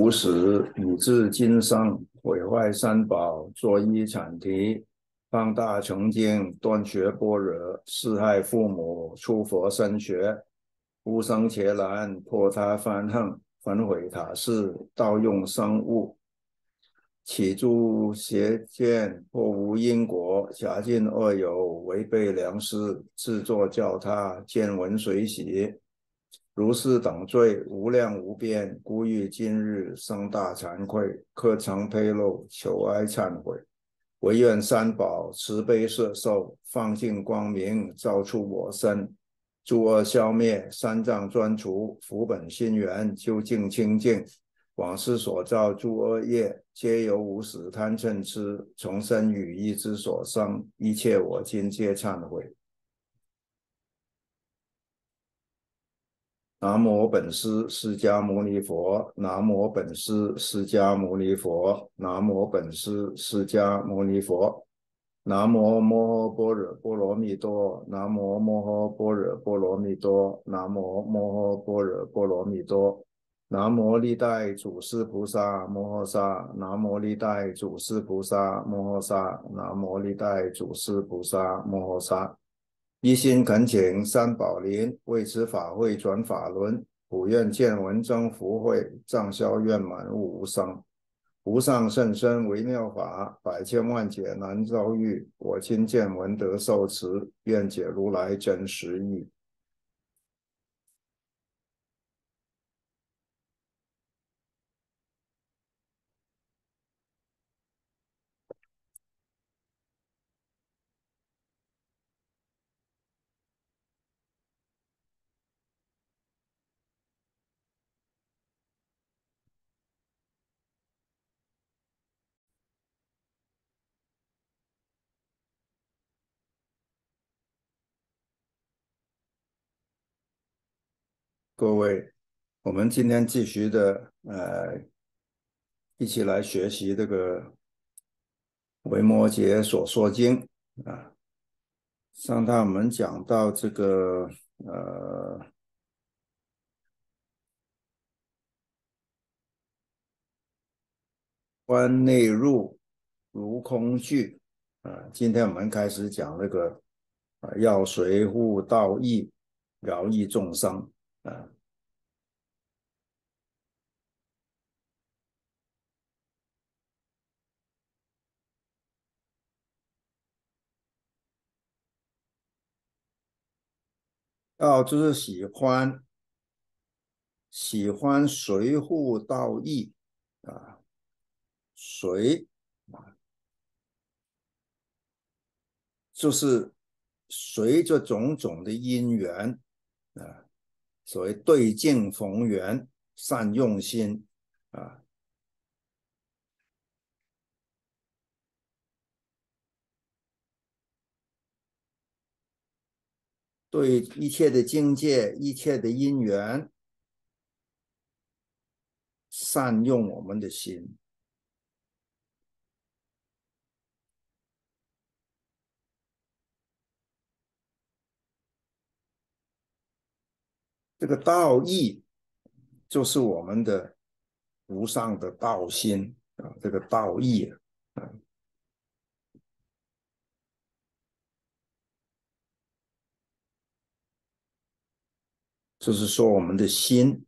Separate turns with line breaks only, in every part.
无始以至今生，毁坏三宝，作一阐提，放大成经，断绝般若，四害父母，出佛身学，无生伽蓝，破他翻横，焚毁塔寺，盗用生物，起诸邪见，破无因果，假尽恶有，违背良师，自作教他，见闻随喜。如是等罪无量无边，故欲今日生大惭愧，刻常披露，求哀忏悔。唯愿三宝慈悲摄受，放尽光明，照出我身，诸恶消灭，三障专除，福本心源，究竟清净。往事所造诸恶业，皆由无始贪嗔痴，从身语意之所生，一切我今皆忏悔。南无本师释迦牟尼佛，南无本师释迦牟尼佛，南无本师释迦牟尼佛，南无摩诃般若波罗蜜多，南无摩诃般若波罗蜜多，南无摩诃般若波罗蜜多，南无历代祖师菩萨摩诃萨，南无历代祖师菩萨摩诃萨，南无历代祖师菩萨摩诃萨。一心恳请三宝临，为此法会转法轮，普愿见闻增福慧，障消愿满悟无生。无上甚深微妙法，百千万劫难遭遇。我今见闻得受持，愿解如来真实义。各位，我们今天继续的一起来学习这个维摩诘所说经啊。上趟我们讲到这个观内入如空具今天我们开始讲那个要随护道义，饶益众生啊。就是喜欢随护道义啊，随就是随着种种的因缘啊，所谓对境逢缘，善用心啊，对一切的境界、一切的因缘，善用我们的心。这个道义就是我们的无上的道心啊，这个道义啊，就是说我们的心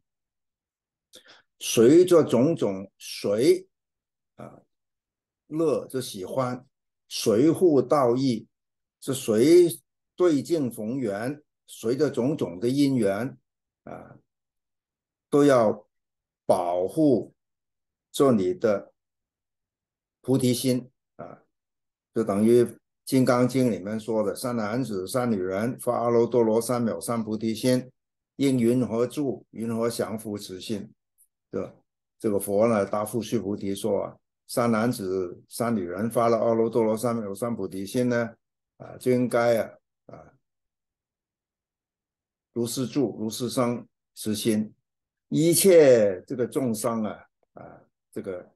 随着种种随啊，乐就喜欢，随护道义是随对境逢缘，随着种种的因缘啊，都要保护做你的菩提心啊，就等于《金刚经》里面说的三男子三女人发阿耨多罗三藐三菩提心，应云何住？云何降伏此心？这个佛呢答复须菩提说啊，三男子三女人发了阿耨多罗三藐三菩提心呢就应该如是住如是生实心，一切这个众生这个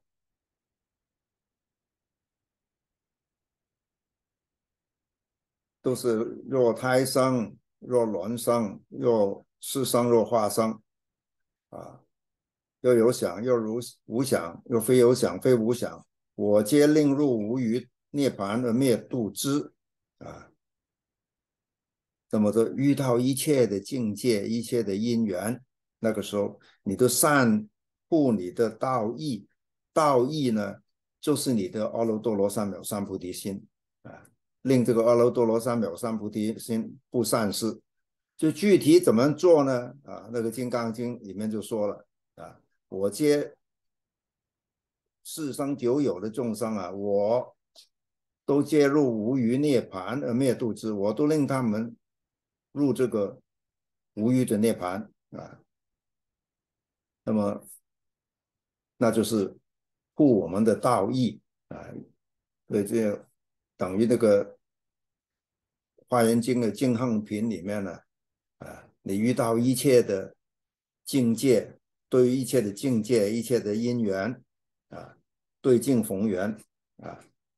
都是若胎生若卵生若是生若化生啊， 又有想，又如无想，又非有想，非无想，我皆令入无余涅盘而灭度之啊。那么这遇到一切的境界，一切的因缘，那个时候你都散布你的道义，道义呢，就是你的阿耨多罗三藐三菩提心啊，令这个阿耨多罗三藐三菩提心不散失。就具体怎么做呢？啊，那个《金刚经》里面就说了啊，我皆世生久有的众生啊，我都皆入无余涅盘而灭度之，我都令他们入这个无余的涅盘啊。那么那就是护我们的道义啊，所以这等于那个《华严经》的净行品里面呢，啊，你遇到一切的境界，对于一切的境界、一切的因缘啊，对境逢缘啊，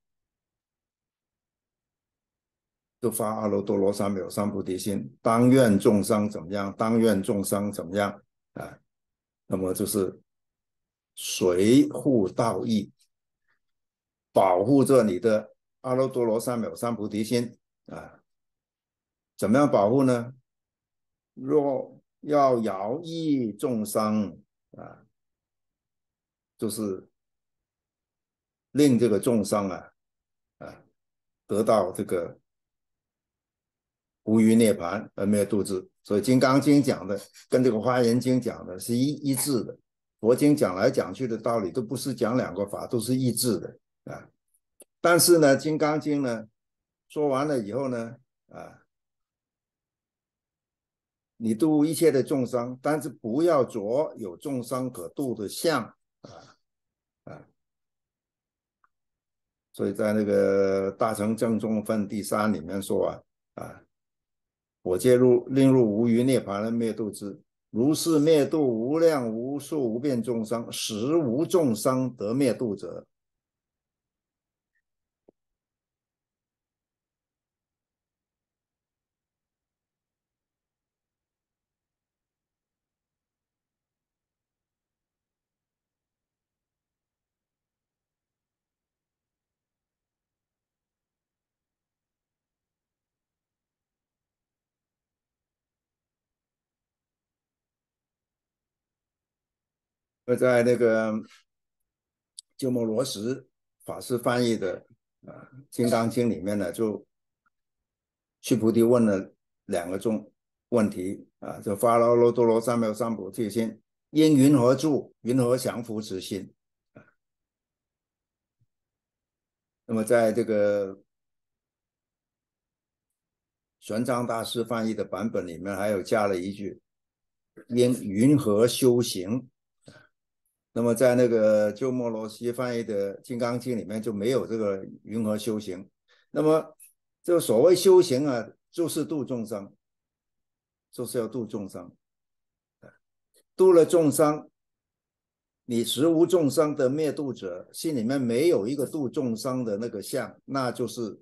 就发阿耨多罗三藐三菩提心，当愿众生怎么样？当愿众生怎么样？啊，那么就是随护道义，保护着你的阿耨多罗三藐三菩提心啊。怎么样保护呢？若要饶益众生啊，就是令这个众生啊得到这个无余涅盘而灭度之。所以《金刚经》讲的跟这个《华严经》讲的是一致的。佛经讲来讲去的道理都不是讲两个法，都是一致的啊。但是呢，《金刚经》呢说完了以后呢，啊，你度一切的众生，但是不要着有众生可度的相啊啊。所以在那个《大乘正宗分》第3里面说啊，我皆令入无余涅盘而灭度之，如是灭度无量无数无边众生，实无众生得灭度者。在那个鸠摩罗什法师翻译的《金刚经》里面呢，就须菩提问了2个问题啊，就发阿耨多罗三藐三菩提心，因云何住？云何降伏之心？那么在这个玄奘大师翻译的版本里面，还有加了一句因云何修行。那么在那个鸠摩罗什翻译的《金刚经》里面就没有这个云何修行。那么这个所谓修行啊，就是度众生，就是要度众生。度了众生，你实无众生的灭度者，心里面没有一个度众生的那个相，那就是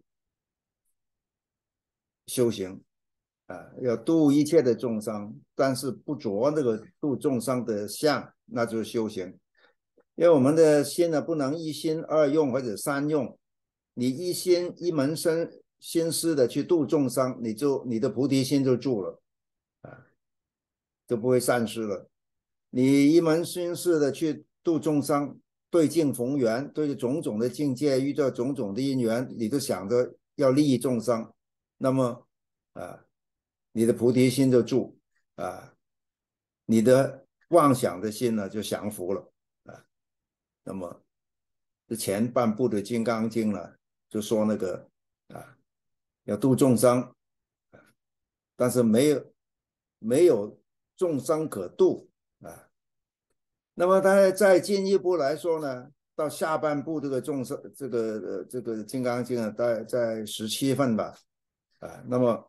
修行啊。要度一切的众生，但是不着那个度众生的相，那就是修行。因为我们的心呢，不能一心二用或者三用，你一心一门心思的去度众生，你的菩提心就住了啊，就不会散失了。你一门心思的去度众生，对境逢缘，对种种的境界遇到种种的因缘，你都想着要利益众生，那么啊，你的菩提心就住啊，你的妄想的心呢就降服了啊。那么这前半部的《金刚经》呢，就说那个啊，要度众生，但是没有众生可度啊。那么它再进一步来说呢，到下半部这个众生这个《金刚经》啊，在17分吧啊。那么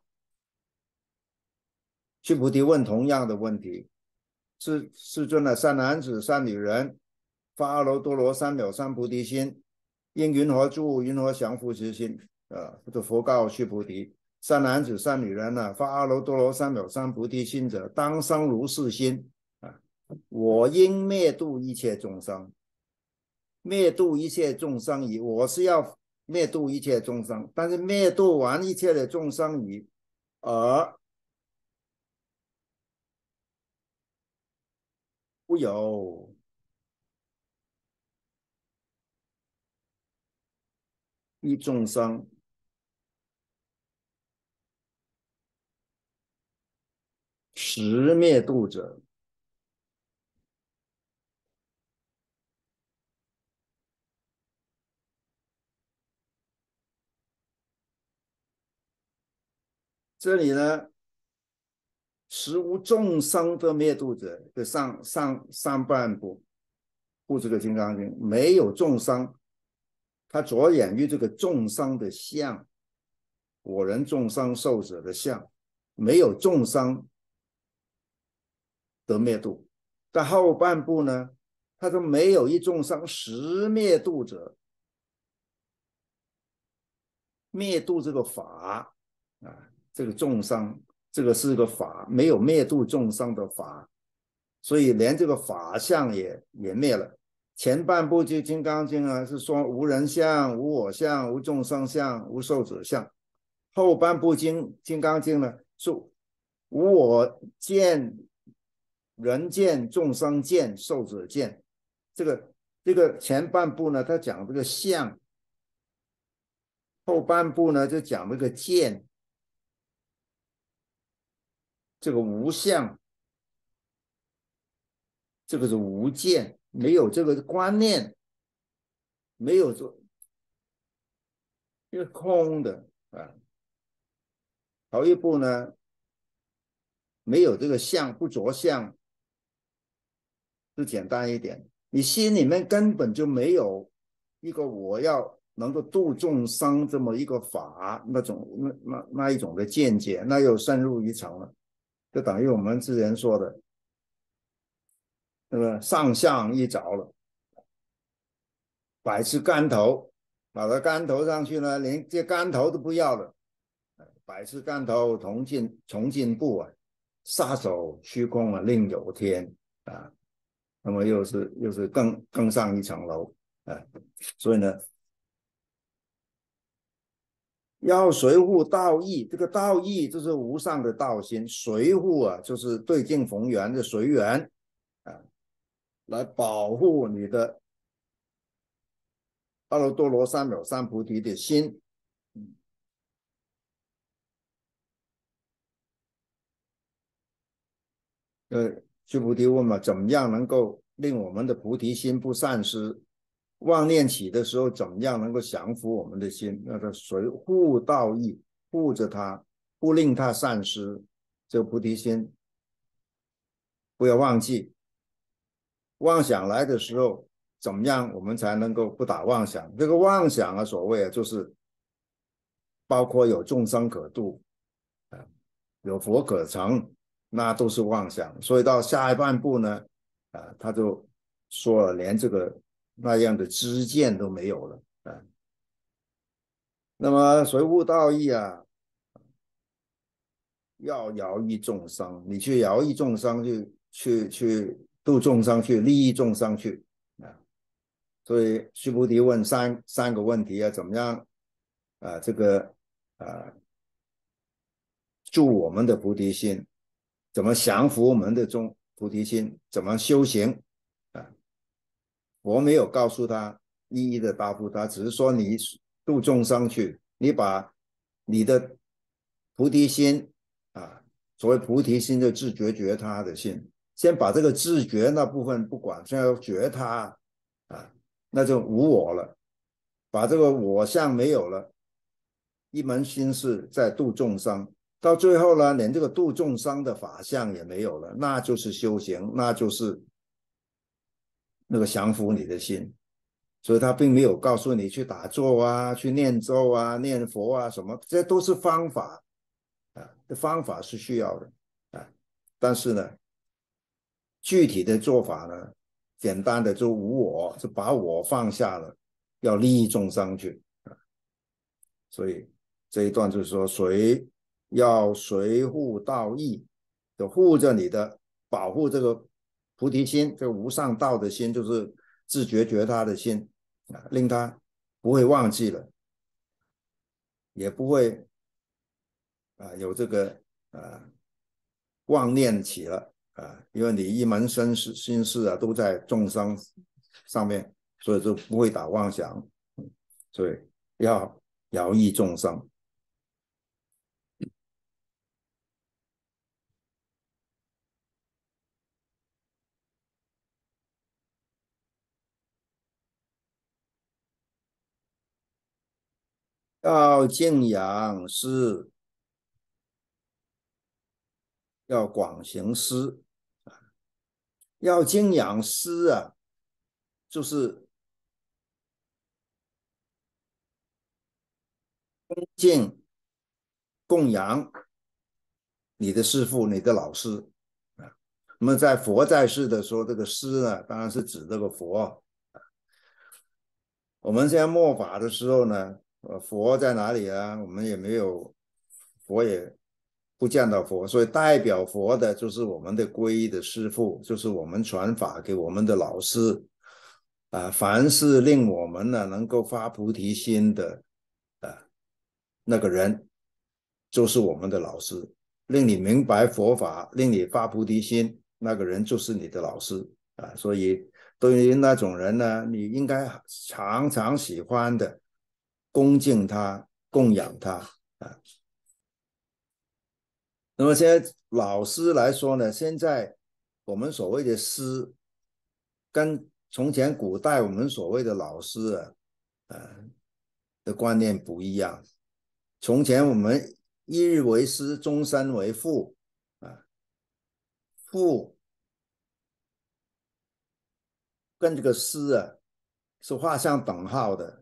须菩提问同样的问题：世尊的善男子、善女人，发阿耨多罗三藐三菩提心，应云何住？云何降伏之心？这佛告须菩提：善男子、善女人呢，发阿耨多罗三藐三菩提心者，当生如是心啊。 我应灭度一切众生，灭度一切众生矣。我是要灭度一切众生，但是灭度完一切的众生矣，而不有一众生实灭度者。这里呢，实无众生的灭度者的上半部，部这个金刚经没有众生，它着眼于这个众生的相，我人众生寿者的相，没有众生得灭度。但后半部呢，他说没有一众生实灭度者，灭度这个法啊，这个众生，这个是个法，没有灭度众生的法，所以连这个法相也灭了。前半部就《金刚经》啊，是说无人相、无我相、无众生相、无寿者相。后半部金刚经呢，是无我见、人见、众生见、寿者见。这个前半部呢，他讲这个相，后半部呢就讲这个见，这个无相，这个是无见，没有这个观念，没有这个空的啊。头一步呢，没有这个相，不着相，就简单一点。你心里面根本就没有一个我要能够度众生这么一个法，那一种的见解，那又深入一层了。就等于我们之前说的，那个上相一着了，百尺竿头，跑到竿头上去呢，连这竿头都不要了。百尺竿头从进步啊，撒手虚空啊，另有天啊。那么又是更上一层楼啊。所以呢，要随护道义，这个道义就是无上的道心，随护啊就是对境逢缘的随缘啊，来保护你的阿耨多罗三藐三菩提的心。须菩提问嘛，怎么样能够令我们的菩提心不散失？妄念起的时候，怎么样能够降服我们的心？那个随护道义，护着它，不令它散失。这个菩提心不要忘记。妄想来的时候，怎么样我们才能够不打妄想？这个妄想啊，所谓啊，就是包括有众生可度，有佛可成，那都是妄想。所以到下一半部呢，他就说了，连这个那样的知见都没有了啊。那么随护道义啊，要饶益众生，你去饶益众生，去度众生，去利益众生去啊。所以须菩提问三个问题啊，怎么样这个助我们的菩提心，怎么降服我们的菩提心，怎么修行啊？我没有告诉他一一的答复他，只是说你度众生去，你把你的菩提心啊，所谓菩提心就自觉觉他的心，先把这个自觉那部分不管，先要觉他啊，那就无我了，把这个我相没有了，一门心思在度众生。到最后呢，连这个度众生的法相也没有了，那就是修行，那就是那个降服你的心。所以他并没有告诉你去打坐啊，去念咒啊，念佛啊，什么，这都是方法啊，这方法是需要的啊。但是呢，具体的做法呢，简单的就无我，就把我放下了，要利益众生去啊。所以这一段就是说，要随护道义，就护着你的，保护这个菩提心，这个无上道的心，就是自觉觉他的心啊，令他不会忘记了，也不会有这个妄念起了因为你一门心思都在众生上面，所以就不会打妄想，所以要饶益众生。要敬仰师，要广行师。要敬仰师就是敬供养你的师父、你的老师那么在佛在世的时候，这个师呢，当然是指这个佛。我们现在末法的时候呢，佛在哪里啊？我们也没有，佛也不见到佛，所以代表佛的就是我们的皈依的师父，就是我们传法给我们的老师凡是令我们呢能够发菩提心的那个人，就是我们的老师。令你明白佛法，令你发菩提心，那个人就是你的老师所以对于那种人呢，你应该常常喜欢的恭敬他、供养他那么现在老师来说呢，现在我们所谓的师，跟从前古代我们所谓的老师的观念不一样。从前我们一日为师，终身为父父跟这个师是画上等号的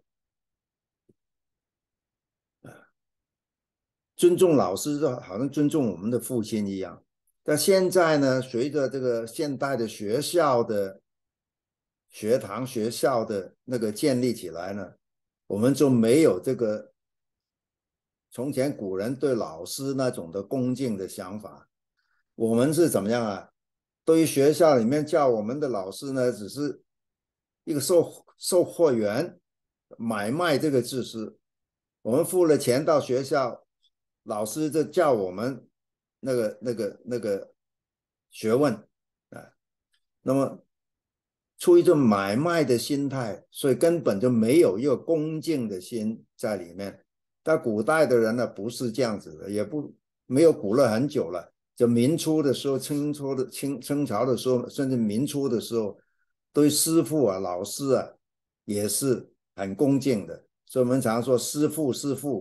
尊重老师就好像尊重我们的父亲一样。但现在呢，随着这个现代的学校的学堂、学校的那个建立起来呢，我们就没有这个从前古人对老师那种的恭敬的想法。我们是怎么样对于学校里面叫我们的老师呢，只是一个售货员，买卖这个知识。我们付了钱到学校，老师就叫我们那个学问那么出于这买卖的心态，所以根本就没有一个恭敬的心在里面。但古代的人呢，不是这样子的，也不没有古了很久了。就明初的时候，清朝的时候，甚至民初的时候，对师父老师也是很恭敬的。所以我们常说师父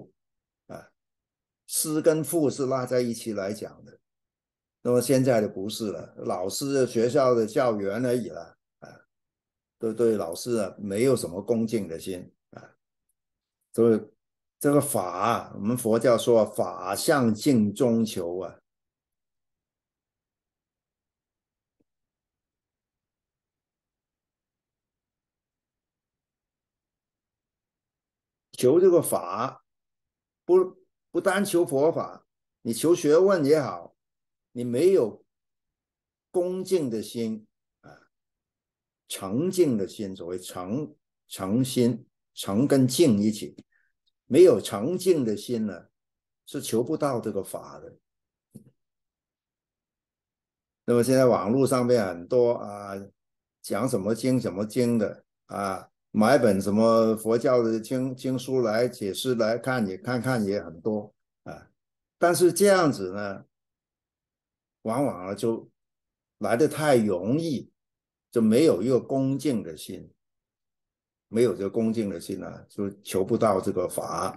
师跟父是拉在一起来讲的。那么现在的不是了，老师学校的教员而已了都对老师没有什么恭敬的心所以这个法我们佛教说法相敬中求求这个法不单求佛法，你求学问也好，你没有恭敬的心诚敬的心，所谓诚心，诚跟敬一起，没有诚敬的心呢，是求不到这个法的。那么现在网络上面很多讲什么经什么经的买本什么佛教的经书来解释来看也很多但是这样子呢，往往就来得太容易，就没有一个恭敬的心，没有这个恭敬的心就求不到这个法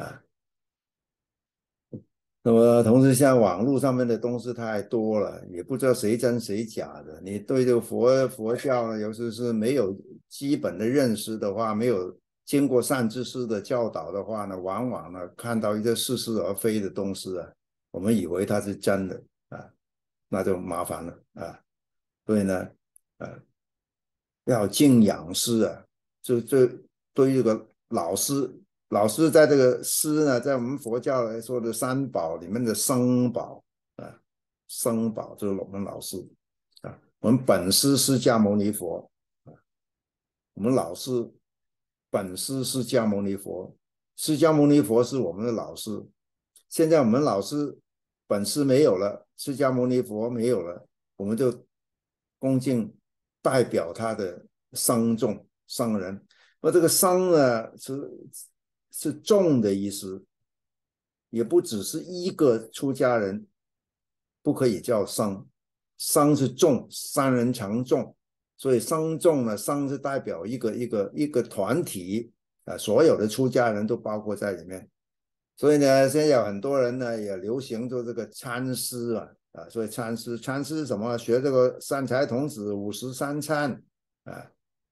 那么同时现在网络上面的东西太多了，也不知道谁真谁假的。你对这个佛教呢，尤其是没有基本的认识的话，没有经过善知识的教导的话呢，往往呢看到一些似是而非的东西我们以为它是真的那就麻烦了所以呢要敬仰师就对于这个老师在这个师呢，在我们佛教来说的三宝里面的僧宝僧宝就是我们老师我们本师释迦牟尼佛，我们老师本师释迦牟尼佛，释迦牟尼佛是我们的老师。现在我们老师本师没有了，释迦牟尼佛没有了，我们就恭敬代表他的僧众僧人。那这个僧呢是众的意思，也不只是一个出家人不可以叫僧，僧是众，三人成众，所以僧众呢，僧是代表一个团体啊，所有的出家人都包括在里面。所以呢，现在有很多人呢也流行做这个参师啊，所以参师是什么？学这个三才童子53参啊，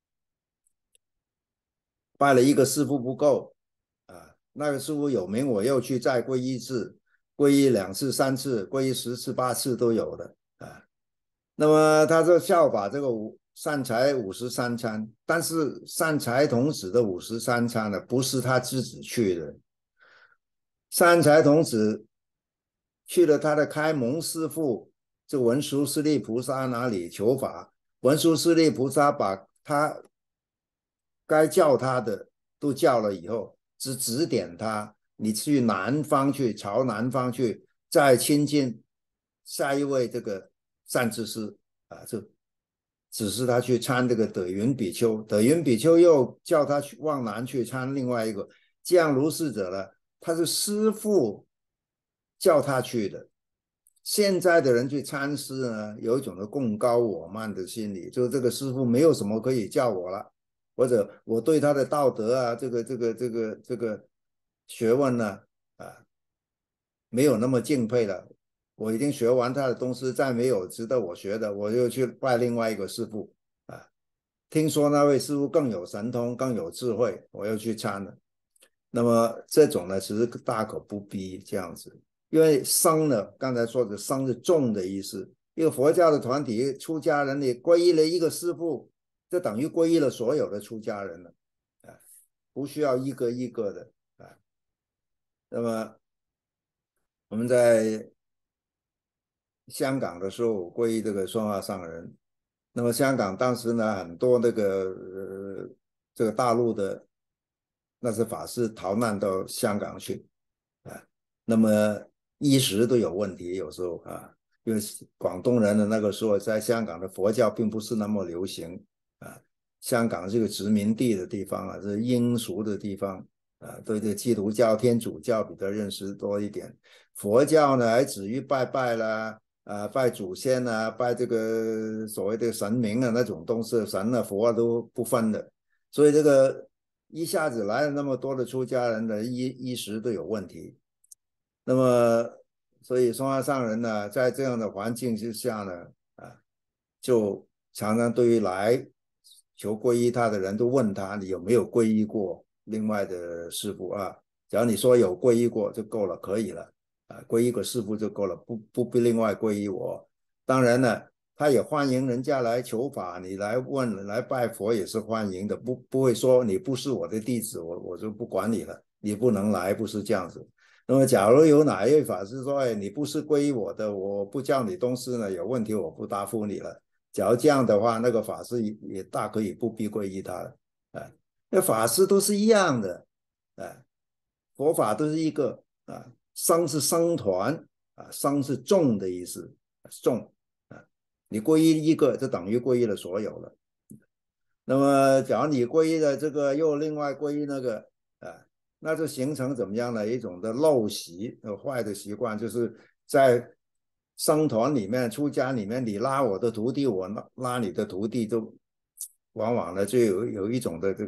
拜了一个师傅不够啊，那个师傅有名，我又去再皈依一次，皈依2次、3次，皈依10次、8次都有的啊。那么他就效法这个善财53参，但是善财童子的53参呢，不是他自己去的。善财童子去了他的开蒙师父，这文殊师利菩萨那里求法，文殊师利菩萨把他该教他的都教了以后，只指点他，你去南方去，朝南方去，再亲近下一位这个善知识啊，就指示他去参这个德云比丘，德云比丘又叫他去往南去参另外一个，这样如是者呢，他是师父叫他去的。现在的人去参师呢，有一种的贡高我慢的心理，就是这个师父没有什么可以叫我了，或者我对他的道德啊，这个学问呢，没有那么敬佩了。我已经学完他的东西，再没有值得我学的，我就去拜另外一个师父啊。听说那位师父更有神通，更有智慧，我又去参了。那么这种呢，其实大可不必这样子，因为僧呢，刚才说的僧是众的意思。一个佛教的团体，出家人你皈依了一个师父，这等于皈依了所有的出家人了，不需要一个一个的啊。那么我们在香港的时候皈依这个双化上人，那么香港当时呢，很多那个这个大陆的那些法师逃难到香港去啊，那么衣食都有问题，有时候啊，因为广东人的那个时候在香港的佛教并不是那么流行啊，香港是个殖民地的地方啊，是英属的地方啊，对这基督教、天主教比较认识多一点，佛教呢还止于拜拜啦。拜祖先啊，拜这个所谓的神明啊，那种东西，神啊佛啊都不分的，所以这个一下子来了那么多的出家人的衣食都有问题，那么所以双化上人呢，在这样的环境之下呢，就常常对于来求皈依他的人都问他，你有没有皈依过另外的师父啊？只要你说有皈依过就够了，可以了。皈依个师父就够了，不必另外皈依我。当然呢，他也欢迎人家来求法，你来问来拜佛也是欢迎的，不会说你不是我的弟子，我就不管你了，你不能来，不是这样子。那么，假如有哪一位法师说，哎，你不是皈依我的，我不叫你东西呢，有问题我不答复你了。假如这样的话，那个法师也大可以不必皈依他了。那法师都是一样的，佛法都是一个僧是僧团僧是众的意思，众你皈依一个就等于皈依了所有了。那么假如你皈依了这个又另外皈依那个那就形成怎么样的一种的陋习坏的习惯，就是在僧团里面出家里面，你拉我的徒弟，我拉你的徒弟，都往往呢就有一种的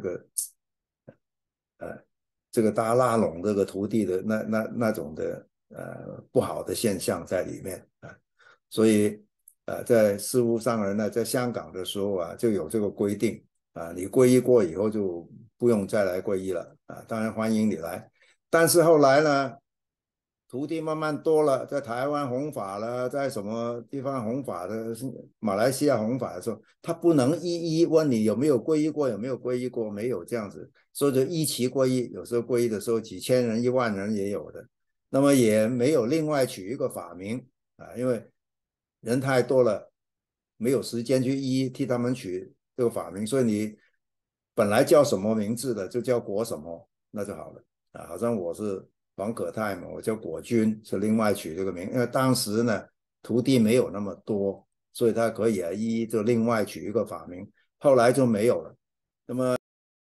这个大家拉拢这个徒弟的那种的不好的现象在里面所以在师父上人呢，在香港的时候就有这个规定你皈依过以后就不用再来皈依了当然欢迎你来，但是后来呢，徒弟慢慢多了，在台湾弘法了，在什么地方弘法的，马来西亚弘法的时候，他不能一一问你有没有皈依过，有没有皈依过，没有这样子，所以就一齐皈依，有时候皈依的时候几千人、1万人也有的，那么也没有另外取一个法名因为人太多了， 没有时间去一一替他们取这个法名，所以你本来叫什么名字的就叫果什么，那就好了啊。好像我是黄可泰嘛，我叫果君，是另外取这个名，因为当时呢徒弟没有那么多，所以他可以一一就另外取一个法名，后来就没有了。那么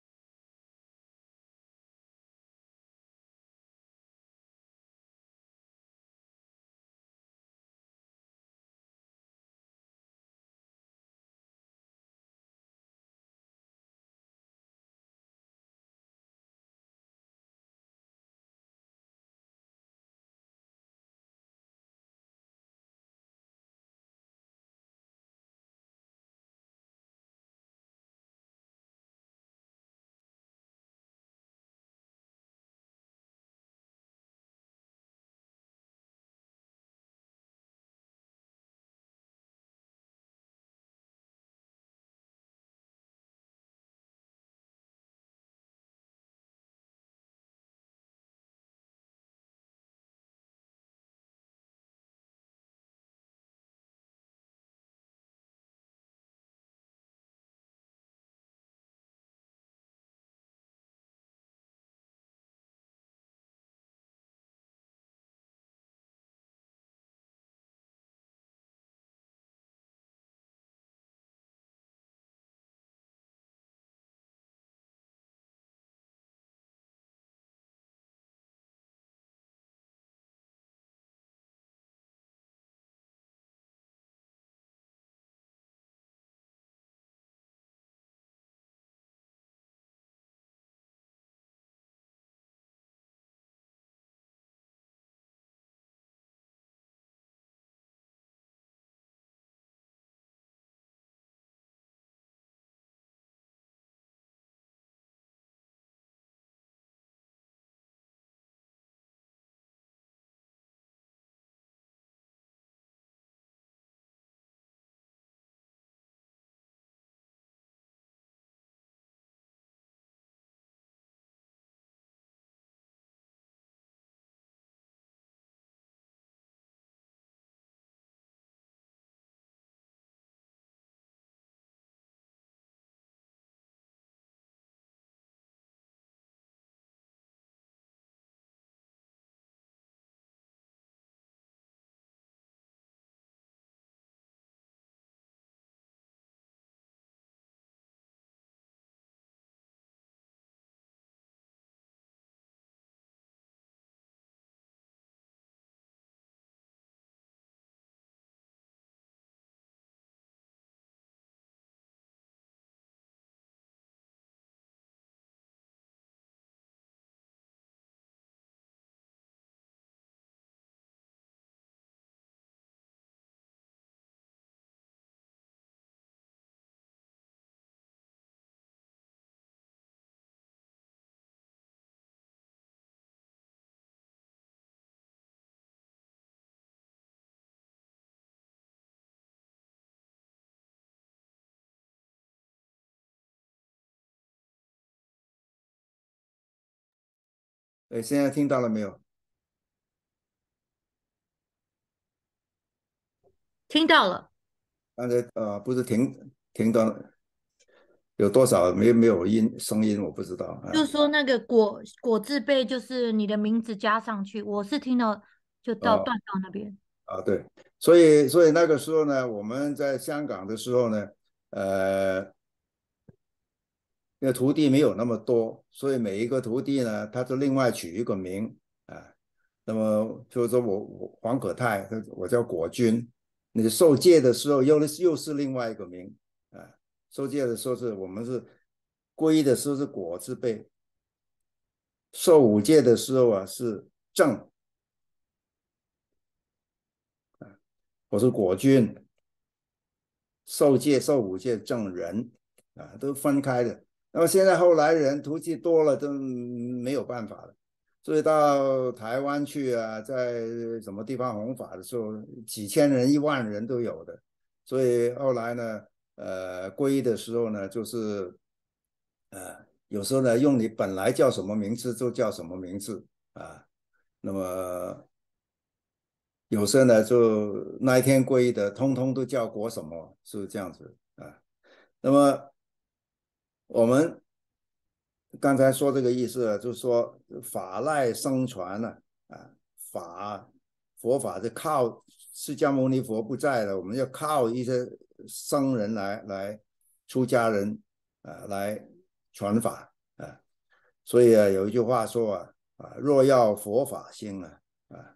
现在听到了没有？
听到了，
刚才不是停到有多少没有声音，我不知道啊。
就是说那个果字辈，就是你的名字加上去，我是听到就到
哦
断到那边。
对，所以那个时候呢，我们在香港的时候呢，呃，因为徒弟没有那么多，所以每一个徒弟呢，他就另外取一个名啊。那么就是说我黄可泰，我叫果君。你受戒的时候又是另外一个名啊。受戒的时候我们是皈依的时候是果字辈，受五戒的时候是正，我是果君。受五戒正人都分开的。那么现在后来人徒弟多了，都没有办法了。所以到台湾去在什么地方弘法的时候，几千人、1万人都有的。所以后来呢，皈依的时候呢，就是有时候呢，用你本来叫什么名字就叫什么名字啊。那么有些呢就那一天皈依的，通通都叫国什么，是这样子啊。那么我们刚才说这个意思，就是说法赖声传了啊，佛法是靠释迦牟尼佛不在了，我们要靠一些僧人来出家人来传法啊。所以有一句话说若要佛法兴啊，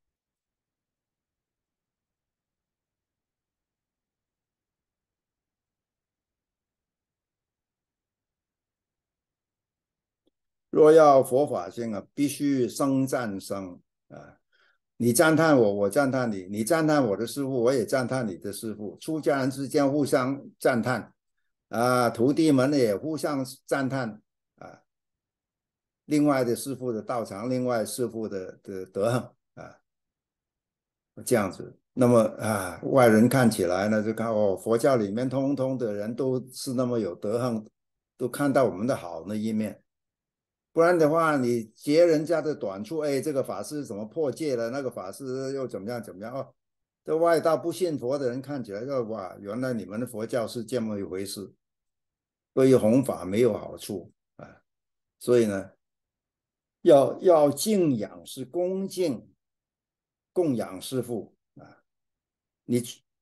若要佛法兴必须声赞声啊。你赞叹我，我赞叹你；你赞叹我的师傅，我也赞叹你的师傅。出家人之间互相赞叹啊，徒弟们也互相赞叹啊。另外的师傅的道场，另外师傅的德行啊，这样子。那么外人看起来呢，就看佛教里面通通的人都是那么有德行，都看到我们的好那一面。不然的话，你截人家的短处，哎，这个法师怎么破戒了？那个法师又怎么样怎么样？哦，这外道不信佛的人看起来说，哇，原来你们的佛教是这么一回事，对于弘法没有好处啊。所以呢，要敬仰是恭敬供养师父啊。你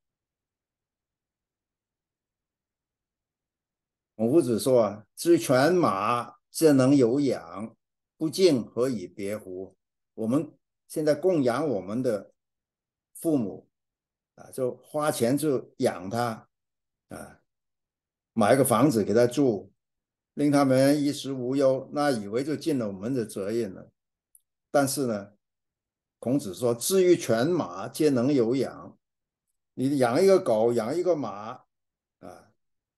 孔夫子说知犬马，则能有养，不敬，何以别乎？我们现在供养我们的父母就花钱就养他啊，买个房子给他住，令他们衣食无忧，那以为就尽了我们的责任了。但是呢，孔子说：至于犬马，皆能有养。你养一个狗，养一个马啊，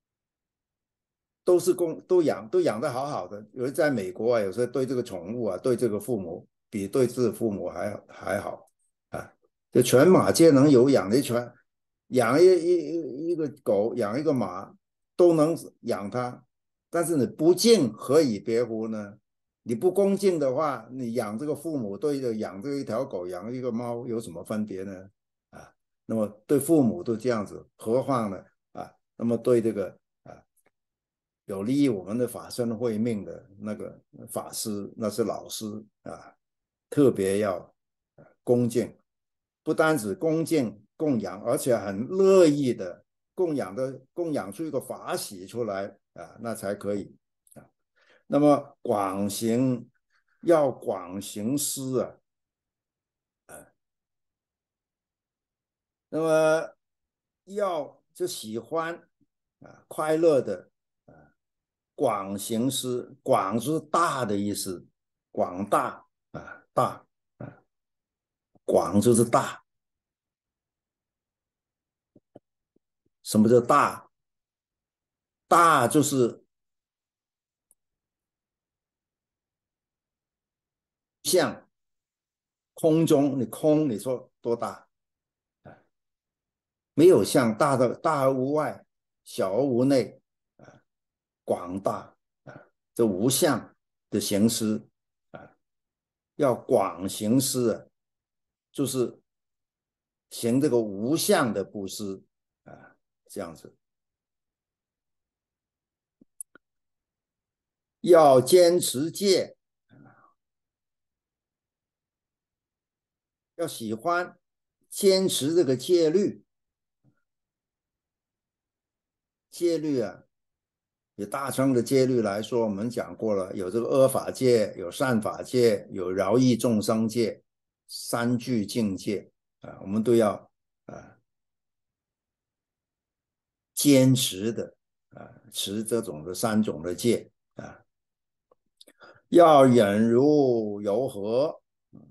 都养得好好的。有为在美国有时候对这个宠物对这个父母比对自己父母还好啊。就犬马皆能有养，你养一个狗，养一个马都能养它，但是你不敬，何以别乎呢？你不恭敬的话，你养这个父母对养这一条狗、养一个猫有什么分别呢？啊，那么对父母都这样子，何况呢？那么对这个有利于我们的法身慧命的那个法师，那是老师特别要恭敬，不单只恭敬供养，而且很乐意的供养出一个法喜出来那才可以那么要广行施那么要就喜欢快乐的广行施，广是大的意思，广大大广就是大。什么叫大？大就是像空中，你说多大？没有像大而无外，小而无内广大这无相的行施要广行施就是行这个无相的布施这样子。要坚持戒，要喜欢坚持这个戒律。戒律以大乘的戒律来说，我们讲过了，有这个阿法戒，有善法戒，有饶益众生戒，三聚境界我们都要坚持的持这种的三种的戒要忍辱柔和。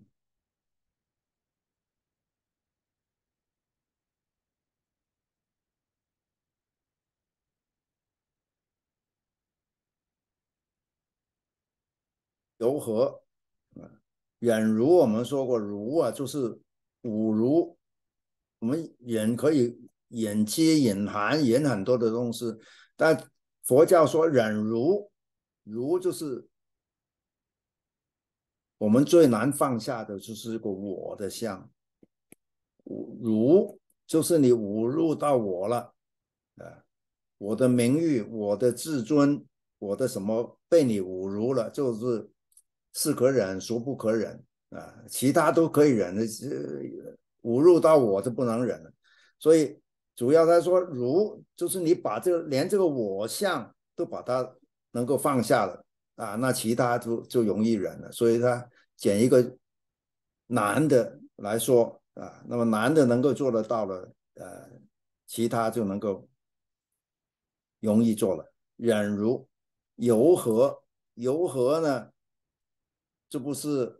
柔和忍辱我们说过，辱就是五辱，我们忍可以忍饥、忍寒、忍很多的东西，但佛教说忍辱，辱就是我们最难放下的，就是个我的相。 辱就是你侮辱到我了啊，我的名誉，我的自尊，我的什么被你侮辱了，就是是可忍孰不可忍啊，其他都可以忍的，侮辱到我就不能忍了。所以主要他说辱就是你把这个连这个我相都把它能够放下了啊，那其他就容易忍了。所以他捡一个难的来说啊，那么难的能够做得到了，其他就能够容易做了。忍辱柔和，柔和呢，这不是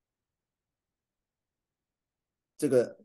这个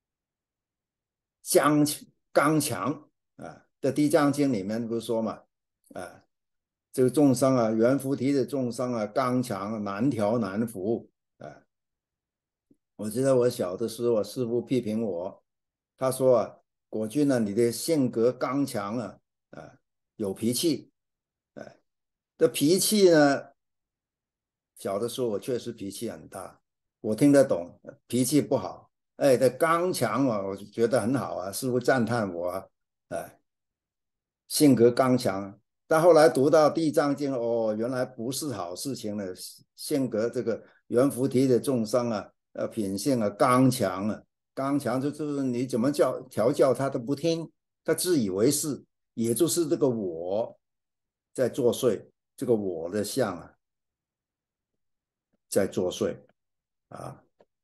刚强啊，在《地藏经》里面不是说嘛，啊，这个众生啊，猿菩提的众生啊，刚强难调难服啊。我记得我小的时候，我师父批评我，他说啊，果君呢，你的性格刚强啊，有脾气，哎，这脾气呢，小的时候我确实脾气很大，我听得懂，脾气不好，哎，这刚强啊，我就觉得很好啊，师父赞叹我啊，哎，性格刚强。但后来读到《地藏经》，哦，原来不是好事情了，性格这个猿菩提的众生啊，品性啊刚强啊，刚强就是你怎么调教他都不听，他自以为是，也就是这个我在作祟，这个我的相啊在作祟啊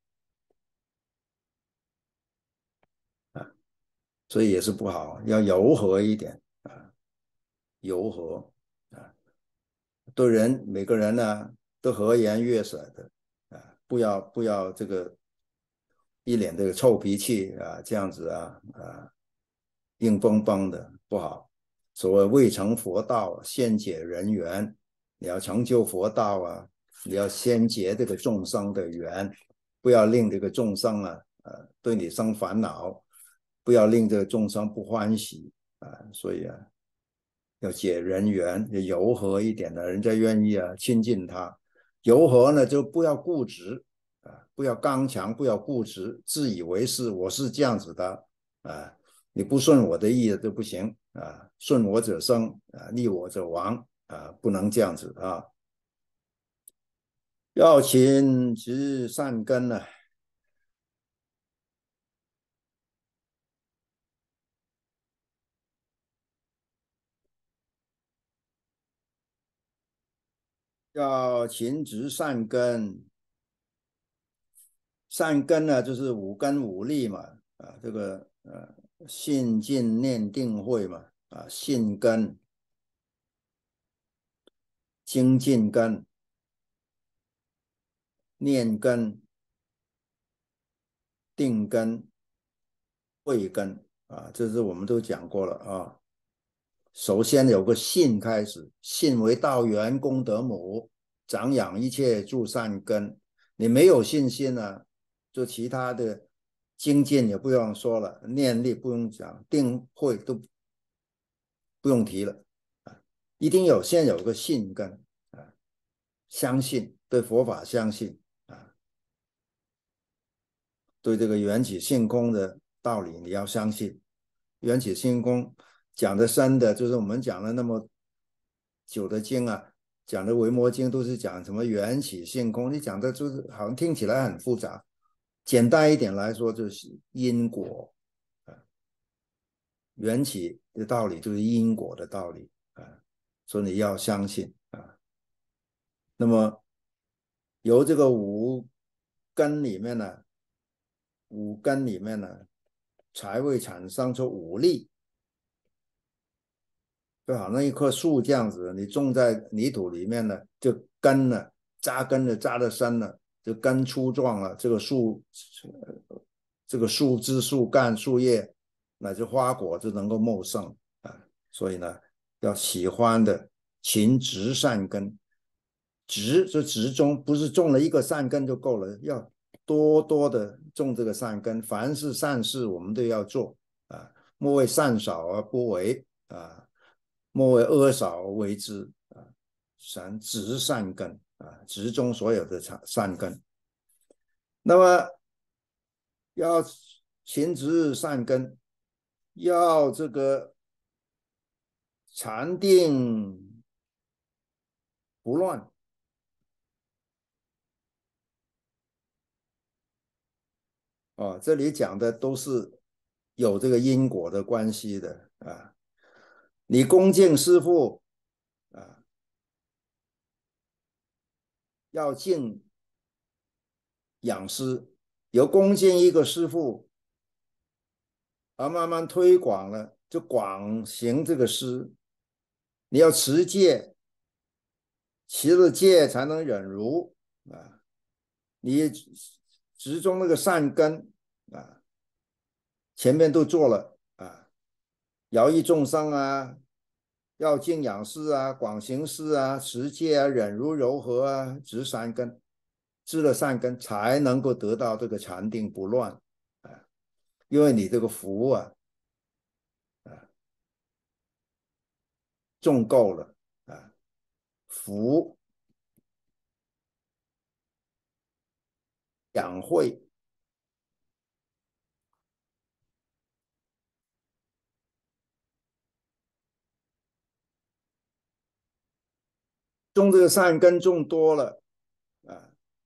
啊，所以也是不好，要柔和一点啊，柔和啊，对人每个人呢都和颜悦色的啊，不要这个一脸这个臭脾气啊，这样子硬邦邦的不好。所谓未成佛道，先解人缘。你要成就佛道啊，你要先结这个众生的缘，不要令这个众生对你生烦恼，不要令这个众生不欢喜啊。所以要解人缘，柔和一点的，人家愿意亲近他。柔和呢，就不要固执不要刚强，不要固执，自以为是，我是这样子的啊，你不顺我的意就不行啊，顺我者生逆我者亡不能这样子啊。要勤植善根呢，要勤植善根。善根呢，就是五根五力嘛，这个信进念定慧嘛，信根、精进根、念根、定根、慧根这是我们都讲过了啊。首先有个信开始，信为道源功德母，长养一切诸善根。你没有信心呢，就其他的精进也不用说了，念力不用讲，定慧都不用提了一定先有个信根相信，对佛法相信对这个缘起性空的道理你要相信。缘起性空讲的深的，就是我们讲了那么久的经讲的维摩经都是讲什么缘起性空，你讲的就是好像听起来很复杂。简单一点来说，就是因果缘起的道理就是因果的道理所以你要相信那么由这个根里面呢，五根里面呢，才会产生出五力。就好像一棵树这样子，你种在泥土里面呢，就根呢扎根了，扎的深了，就根粗壮了，这个树枝、树干、树叶，乃至花果就能够茂盛所以呢，要喜欢的勤植善根，植中不是种了一个善根就够了，要多多的种这个善根。凡是善事我们都要做莫为善少而不为莫为恶少而为之植善根植中所有的善根。那么要勤直善根，要这个禅定不乱。这里讲的都是有这个因果的关系的啊。你恭敬师父啊，要敬仰师，由恭敬一个师父，而慢慢推广了，就广行这个师。你要持戒，持了戒才能忍辱啊。你执中那个善根啊，前面都做了啊，饶益众生啊，要敬仰师啊，广行师啊，持戒啊，忍辱柔和啊，执善根，知了善根才能够得到这个禅定不乱啊。因为你这个福啊种够了啊，福养慧，种这个善根种多了啊，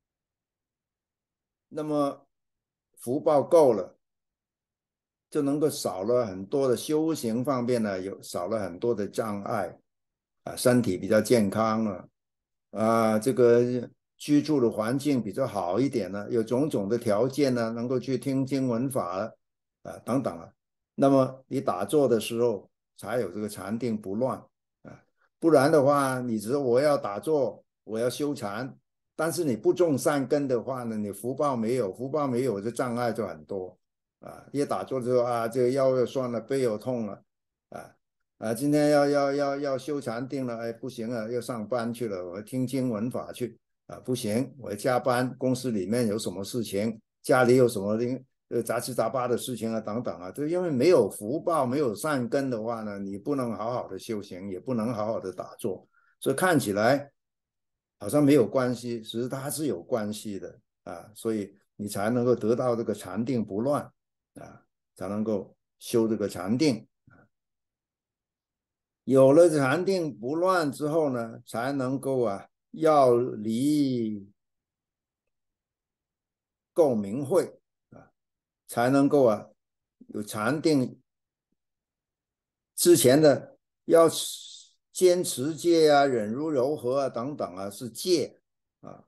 那么福报够了，就能够少了很多的修行方面呢，少了很多的障碍啊，身体比较健康了啊，这个居住的环境比较好一点呢，有种种的条件呢，能够去听经闻法啊等等啊。那么你打坐的时候才有这个禅定不乱啊，不然的话，你只是我要打坐，我要修禅，但是你不种善根的话呢，你福报没有，福报没有，这障碍就很多啊。一打坐之后啊，这个腰又酸了，背又痛了今天要修禅定了，哎，不行啊，要上班去了，我听经闻法去不行，我加班，公司里面有什么事情，家里有什么杂七杂八的事情啊，等等啊，就因为没有福报，没有善根的话呢，你不能好好的修行，也不能好好的打坐，所以看起来好像没有关系，其实它是有关系的啊，所以你才能够得到这个禅定不乱啊，才能够修这个禅定。有了禅定不乱之后呢，才能够要离垢明慧啊，才能够有禅定之前的要坚持戒啊、忍辱柔和啊等等啊，是戒啊，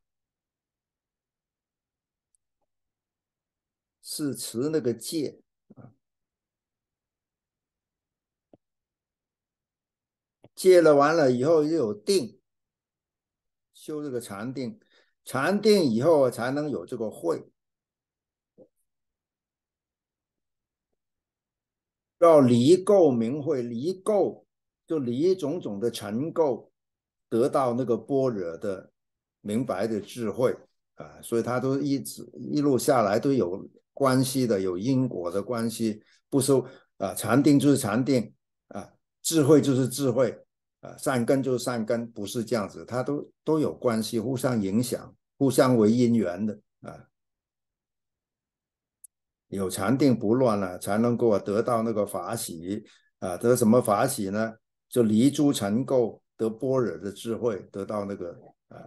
是持那个戒啊，戒了完了以后又有定，修这个禅定，禅定以后才能有这个慧。要离垢明慧，离垢就离种种的尘垢，得到那个般若的明白的智慧啊，所以它都一路下来都有关系的，有因果的关系，不是禅定就是禅定啊，智慧就是智慧啊，善根就是善根，不是这样子，它都有关系，互相影响，互相为因缘的啊。有禅定不乱了，才能够得到那个法喜啊，得什么法喜呢？就离诸尘垢，得般若的智慧，得到那个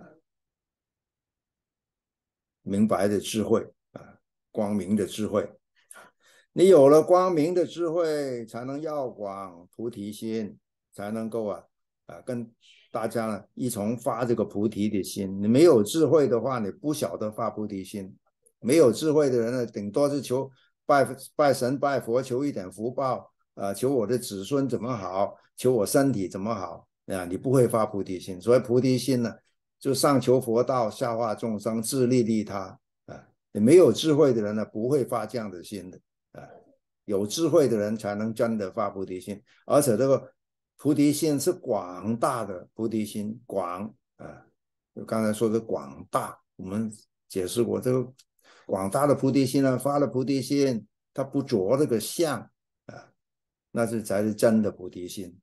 明白的智慧光明的智慧。你有了光明的智慧，才能要广菩提心，才能够跟大家呢一同发这个菩提的心。你没有智慧的话，你不晓得发菩提心。没有智慧的人呢，顶多是求拜神拜佛，求一点福报求我的子孙怎么好，求我身体怎么好你不会发菩提心。所以菩提心呢，就上求佛道，下化众生，自利利他你没有智慧的人呢，不会发这样的心的有智慧的人才能真的发菩提心，而且这个菩提心是广大的菩提心，广就刚才说的广大，我们解释过这个广大的菩提心呢，发了菩提心，它不着这个相那才是真的菩提心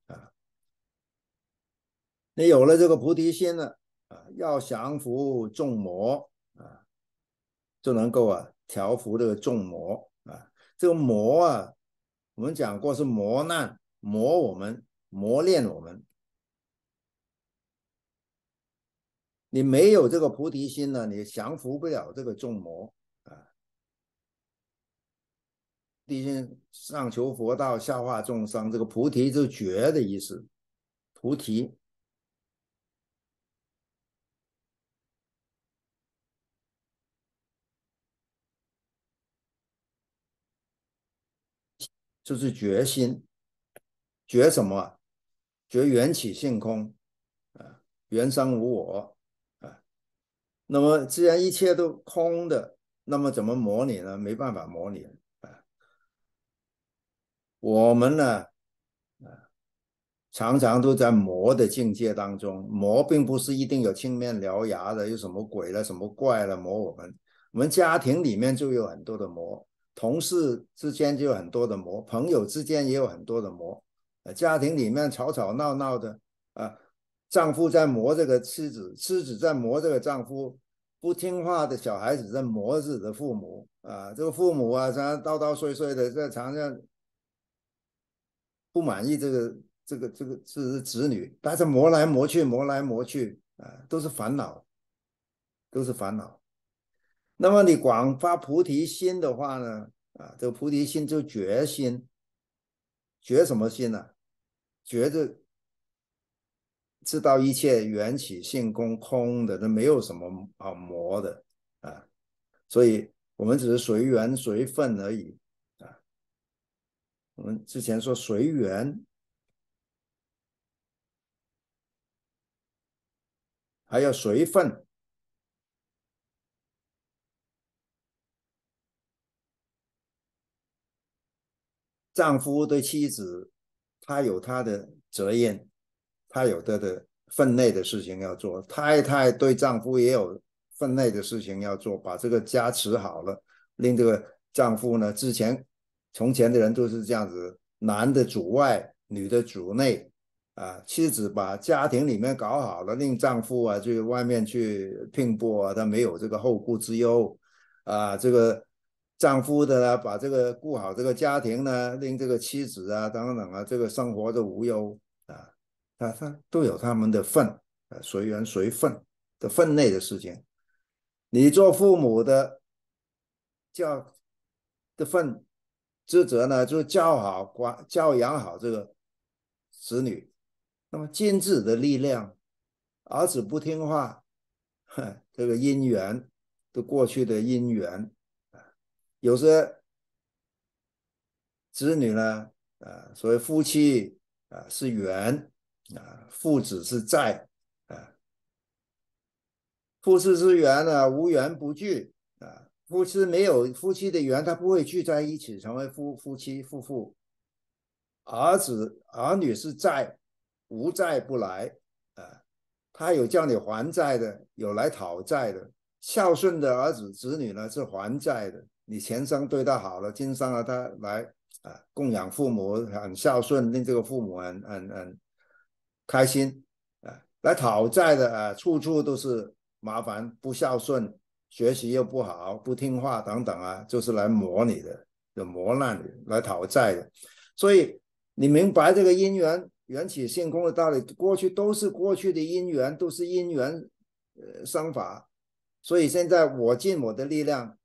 你有了这个菩提心了要降伏众魔就能够调伏这个众魔这个磨啊，我们讲过是磨难，磨我们，磨练我们。你没有这个菩提心呢，你降服不了这个众魔啊。地心上求佛道，下化众生，这个菩提就是觉的意思。菩提就是觉心，觉什么？觉缘起性空啊，缘生无我啊。那么既然一切都空的，那么怎么模拟呢？没办法模拟啊。我们呢，常常都在魔的境界当中，魔并不是一定有青面獠牙的，有什么鬼了、什么怪了魔我们。我们家庭里面就有很多的魔，同事之间就有很多的魔，朋友之间也有很多的魔。家庭里面吵吵闹闹的啊，丈夫在磨这个妻子，妻子在磨这个丈夫，不听话的小孩子在磨自己的父母啊，这个父母啊，常常叨叨碎碎的，在常常不满意这个是子女，但是磨来磨去，磨来磨去啊，都是烦恼，都是烦恼。那么你广发菩提心的话呢，啊，这个菩提心就觉心，觉什么心呢、啊？觉着知道一切缘起性空空的，那没有什么好磨的啊，所以我们只是随缘随分而已啊。我们之前说随缘，还要随分。丈夫对妻子，他有他的责任，他有他的分内的事情要做；太太对丈夫也有分内的事情要做，把这个家持好了，令这个丈夫呢，从前的人都是这样子，男的主外，女的主内。啊，妻子把家庭里面搞好了，令丈夫啊去外面去拼搏啊，他没有这个后顾之忧啊。这个丈夫的呢，把这个顾好这个家庭呢，令这个妻子啊等等啊，这个生活的无忧啊，他都有他们的份啊，随缘随分的分内的事情。你做父母的教的份职责呢，就是教养好这个子女。那么金子的力量，儿子不听话，这个姻缘，都过去的姻缘，有些子女呢，所谓夫妻是缘父子是债啊，父子是缘无缘不聚夫妻没有夫妻的缘，他不会聚在一起成为夫妻夫妇。儿女是债，无债不来啊。他有叫你还债的，有来讨债的。孝顺的儿子子女呢是还债的，你前生对他好了，今生啊他来供养父母，很孝顺，令这个父母很开心来讨债的处处都是麻烦，不孝顺，学习又不好，不听话等等就是来磨你的，就磨难你，来讨债的。所以你明白这个因缘缘起性空的道理，过去都是过去的因缘，都是因缘生法。所以现在我尽我的力量，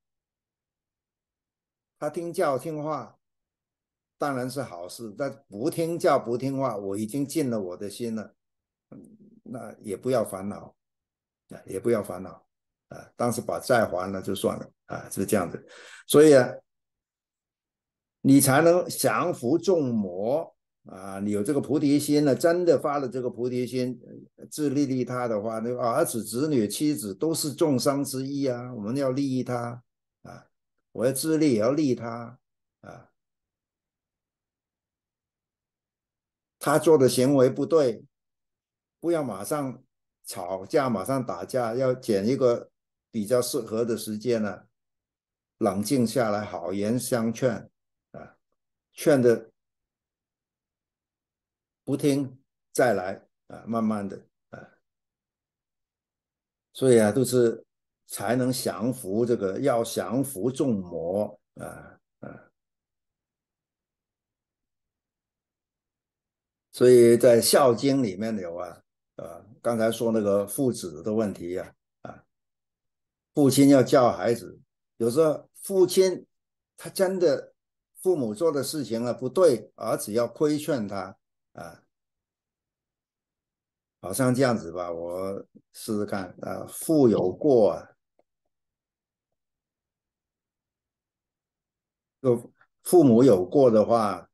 他听教听话当然是好事，但不听教不听话，我已经尽了我的心了，那也不要烦恼也不要烦恼当时把债还了就算了是这样子。所以你才能降服众魔你有这个菩提心呢，真的发了这个菩提心，自利利他的话，那儿子、子女、妻子都是众生之一我们要利益他我要自利也要利他他做的行为不对，不要马上吵架，马上打架，要捡一个比较适合的时间冷静下来，好言相劝劝的不听，再来慢慢的所以都是才能降服这个，要降服众魔所以在《孝经》里面有刚才说那个父子的问题父亲要教孩子，有时候父亲他真的父母做的事情不对，儿子要规劝他啊，好像这样子吧，我试试看父有过父母有过的话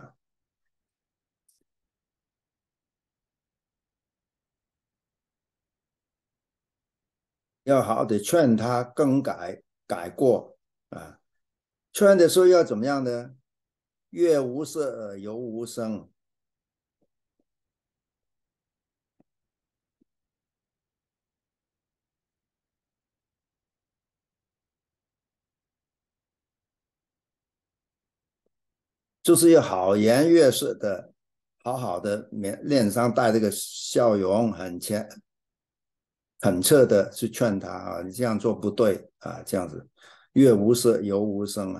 要好好的劝他更改过啊。劝的时候要怎么样呢？乐无色，有无声。就是要好言悦色的，好好的脸上带这个笑容，很彻的去劝他你这样做不对这样子，乐无色，有无声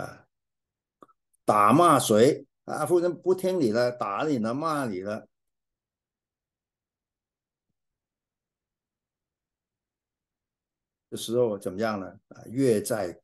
打骂谁夫人不听你了，打你了，骂你了的时候怎么样呢？越在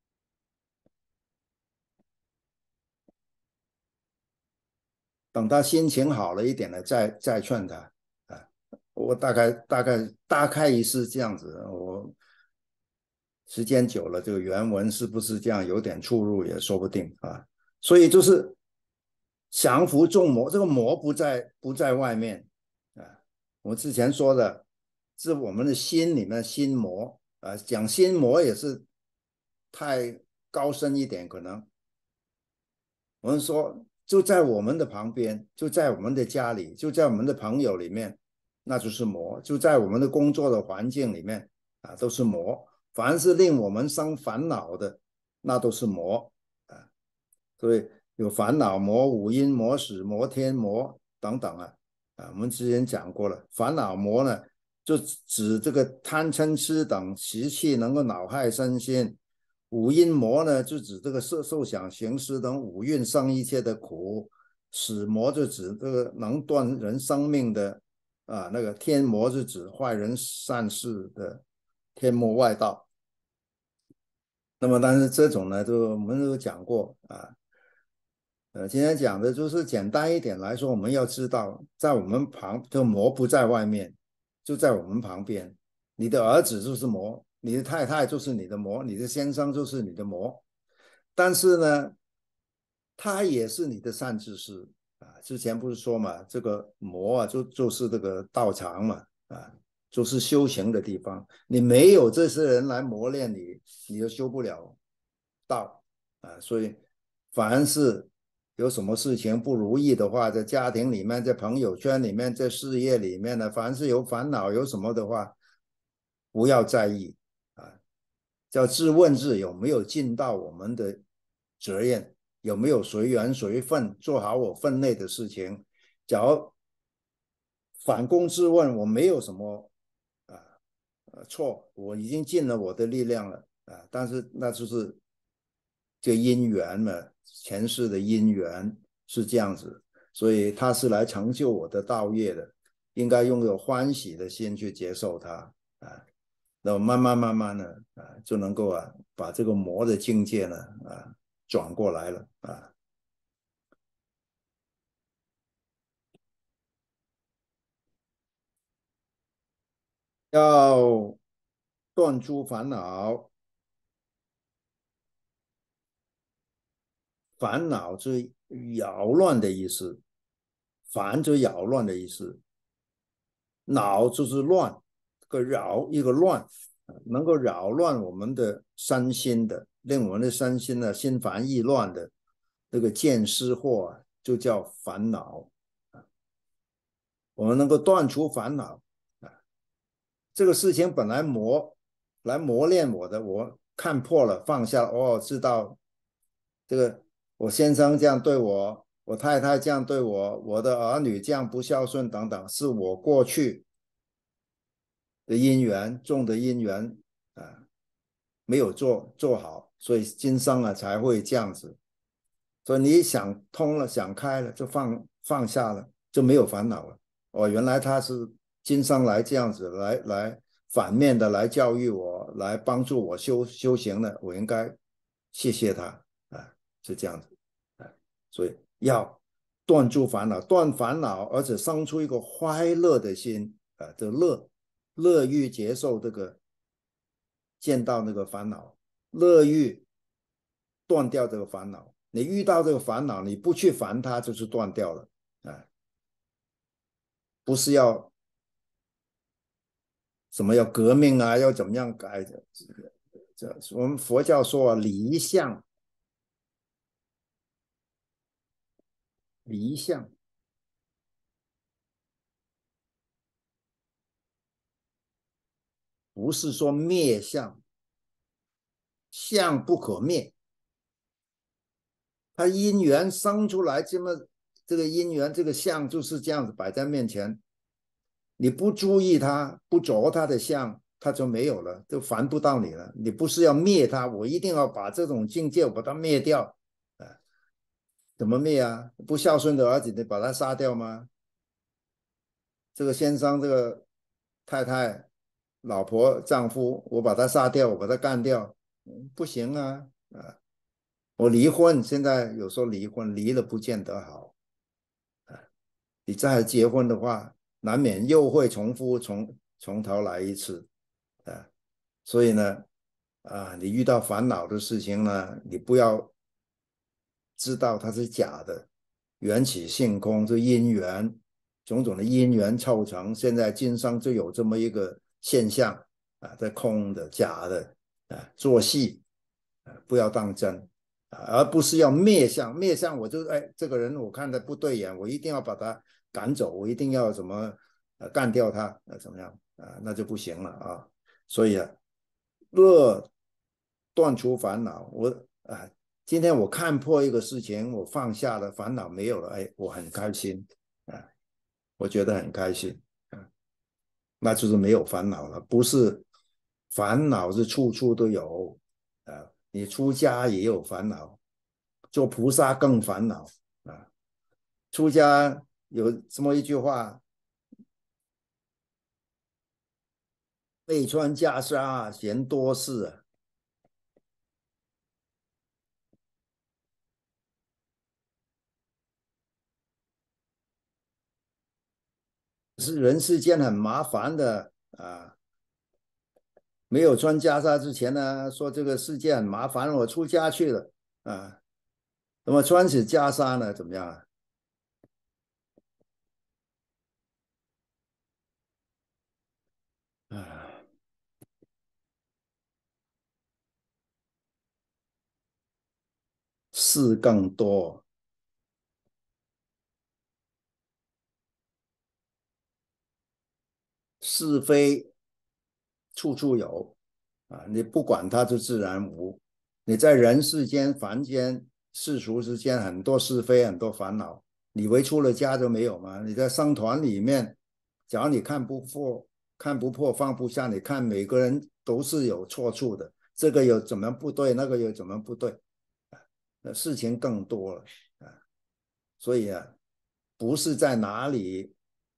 等他心情好了一点了，再劝他我大概是这样子，我时间久了，这个原文是不是这样有点出入也说不定所以就是降服众魔，这个魔不在外面我之前说的是我们的心里面的心魔讲心魔也是太高深一点，可能我们说就在我们的旁边，就在我们的家里，就在我们的朋友里面，那就是魔；就在我们的工作的环境里面都是魔。凡是令我们生烦恼的，那都是魔所以有烦恼魔、五阴魔、使魔、天魔等等我们之前讲过了，烦恼魔呢，就指这个贪嗔痴等习气能够恼害身心。五阴魔呢，就指这个色受想行识等五蕴生一切的苦。使魔就指这个能断人生命的那个天魔是指坏人善事的天魔外道。那么但是这种呢，就我们都讲过今天讲的就是简单一点来说，我们要知道，在我们旁，这个魔不在外面，就在我们旁边。你的儿子就是魔，你的太太就是你的魔，你的先生就是你的魔。但是呢，他也是你的善知识之前不是说嘛，这个魔就是这个道场嘛就是修行的地方。你没有这些人来磨练你，你就修不了道所以凡是有什么事情不如意的话，在家庭里面，在朋友圈里面，在事业里面呢，凡是有烦恼有什么的话，不要在意叫自问自有没有尽到我们的责任，有没有随缘随分做好我分内的事情。假如反躬自问，我没有什么错，我已经尽了我的力量了但是那就是这个因缘嘛，前世的因缘是这样子，所以他是来成就我的道业的，应该拥有欢喜的心去接受它那么慢慢的就能够把这个魔的境界呢转过来了要断诸烦恼，烦恼是扰乱的意思，烦就扰乱的意思，恼就是乱，个扰一个乱，能够扰乱我们的身心的，令我们的身心呢心烦意乱的这个见思惑就叫烦恼我们能够断除烦恼这个事情本来来磨练我的，我看破了放下知道这个我先生这样对我，我太太这样对我，我的儿女这样不孝顺等等，是我过去的因缘种的因缘没有做好，所以今生才会这样子。所以你想通了，想开了，就放下了， 就没有烦恼了。哦，原来他是经商来这样子来反面的来教育我，来帮助我修行的，我应该谢谢他啊，是这样子啊，所以要断诸烦恼，断烦恼，而且生出一个欢乐的心啊，这乐于接受这个见到那个烦恼，乐于断掉这个烦恼。你遇到这个烦恼，你不去烦它，就是断掉了啊，不是要什么要革命啊，要怎么样改的？这我们佛教说啊，离相，离相不是说灭相，相不可灭，它因缘生出来这个因缘这个相就是这样子摆在面前，你不注意它，不着它的相，它就没有了，就烦不到你了。你不是要灭它，我一定要把这种境界把它灭掉啊？怎么灭啊？不孝顺的儿子，你把他杀掉吗？这个先生，这个太太、老婆、丈夫，我把他杀掉，我把他干掉，不行啊！啊，我离婚，现在有时候离婚，离了不见得好啊。你再结婚的话，难免又会重复从头来一次啊。所以呢，啊，你遇到烦恼的事情呢，你不要知道它是假的，缘起性空，这因缘种种的因缘凑成，现在今生就有这么一个现象啊，在空的假的啊，做戏啊，不要当真啊，而不是要灭相，灭相我就哎，这个人我看的不对眼，我一定要把他赶走，我一定要怎么干掉他，怎么样啊，那就不行了啊，所以啊，乐断除烦恼，我啊今天我看破一个事情，我放下了烦恼没有了，哎，我很开心啊，我觉得很开心啊，那就是没有烦恼了，不是烦恼是处处都有啊，你出家也有烦恼，做菩萨更烦恼啊，出家有这么一句话：背穿袈裟嫌多事啊，是人世间很麻烦的啊。没有穿袈裟之前呢，说这个世界很麻烦，我出家去了啊。那么穿起袈裟呢，怎么样啊？啊，事更多，是非处处有啊。你不管它就自然无。你在人世间、凡间、世俗之间，很多是非，很多烦恼。你以为出了家就没有吗？你在僧团里面，假如你看不破、放不下，你看每个人都是有错处的，这个有怎么不对，那个有怎么不对，事情更多了啊。所以啊，不是在哪里，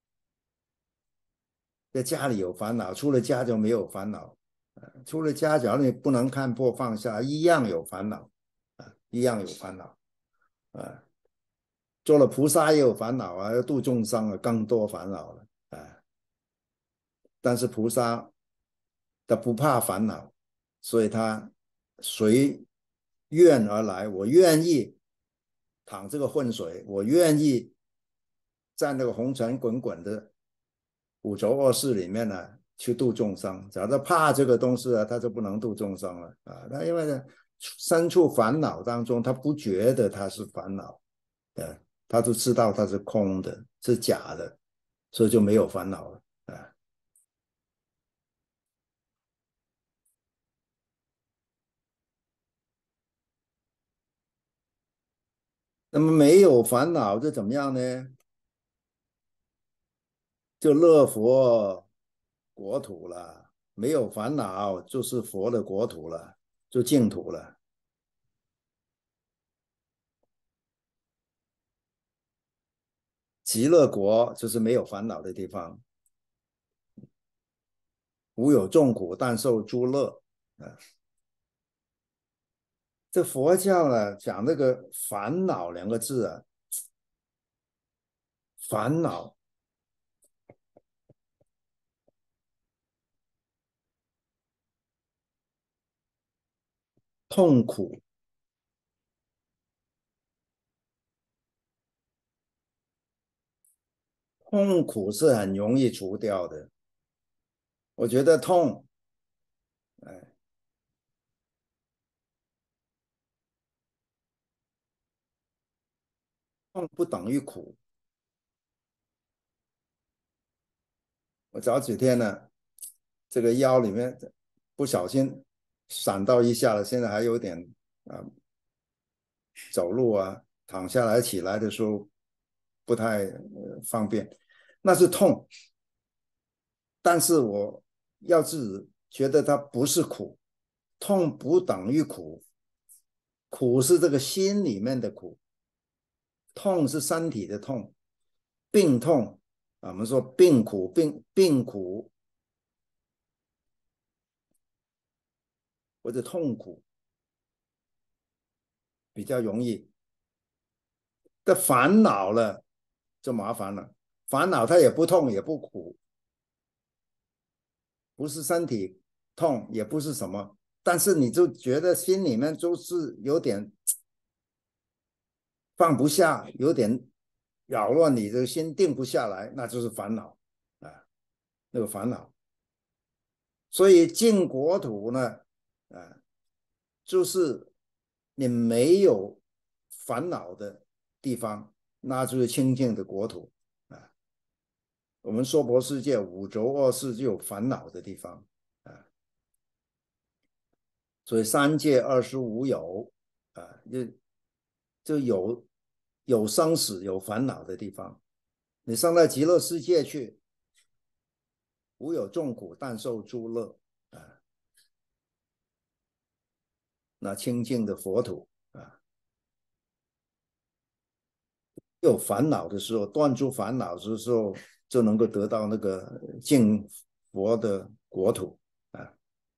在家里有烦恼，出了家就没有烦恼。出了家，假如你不能看破放下，一样有烦恼啊，一样有烦恼啊。做了菩萨也有烦恼啊，要度众生啊，更多烦恼了啊。但是菩萨他不怕烦恼，所以他随愿而来。我愿意淌这个浑水，我愿意在那个红尘滚滚的五浊恶世里面呢，去度众生。假如怕这个东西啊，他就不能度众生了啊。那因为呢，身处烦恼当中，他不觉得他是烦恼，他就知道他是空的，是假的，所以就没有烦恼了啊。那么没有烦恼就怎么样呢？就乐佛国土了，没有烦恼就是佛的国土了，就净土了。 极乐国就是没有烦恼的地方，无有众苦，但受诸乐。这佛教呢，讲那个烦恼两个字啊，烦恼、痛苦，痛苦是很容易除掉的。我觉得痛，哎，痛不等于苦。我早几天呢，这个腰里面不小心闪到一下了，现在还有点啊、走路啊，躺下来起来的时候不太方便，那是痛。但是我要自己觉得它不是苦，痛不等于苦，苦是这个心里面的苦，痛是身体的痛，病痛啊，我们说病苦，病苦或者痛苦比较容易，但烦恼了就麻烦了，烦恼它也不痛也不苦，不是身体痛，也不是什么，但是你就觉得心里面就是有点放不下，有点扰乱你的心，定不下来，那就是烦恼啊，那个烦恼。所以净国土呢，啊，就是你没有烦恼的地方，那就是清净的国土啊。我们娑婆世界五浊恶世就有烦恼的地方啊，所以三界25有啊，就有生死有烦恼的地方。你上到极乐世界去，无有众苦，但受诸乐啊，那清净的佛土啊，有烦恼的时候，断除烦恼的时候，就能够得到那个净佛的国土啊。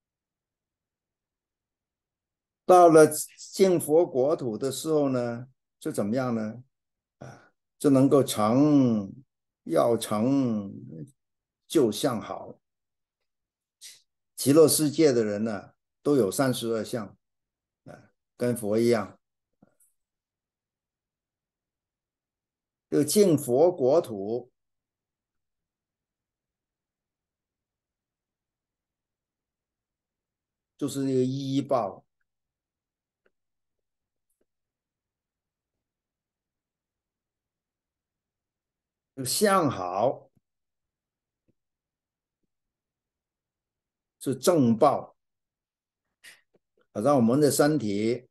到了净佛国土的时候呢，就怎么样呢？啊，就能够要成就相好。极乐世界的人呢，都有32相啊，跟佛一样。这个净佛国土就是这个依报，相好是正报，好像我们的身体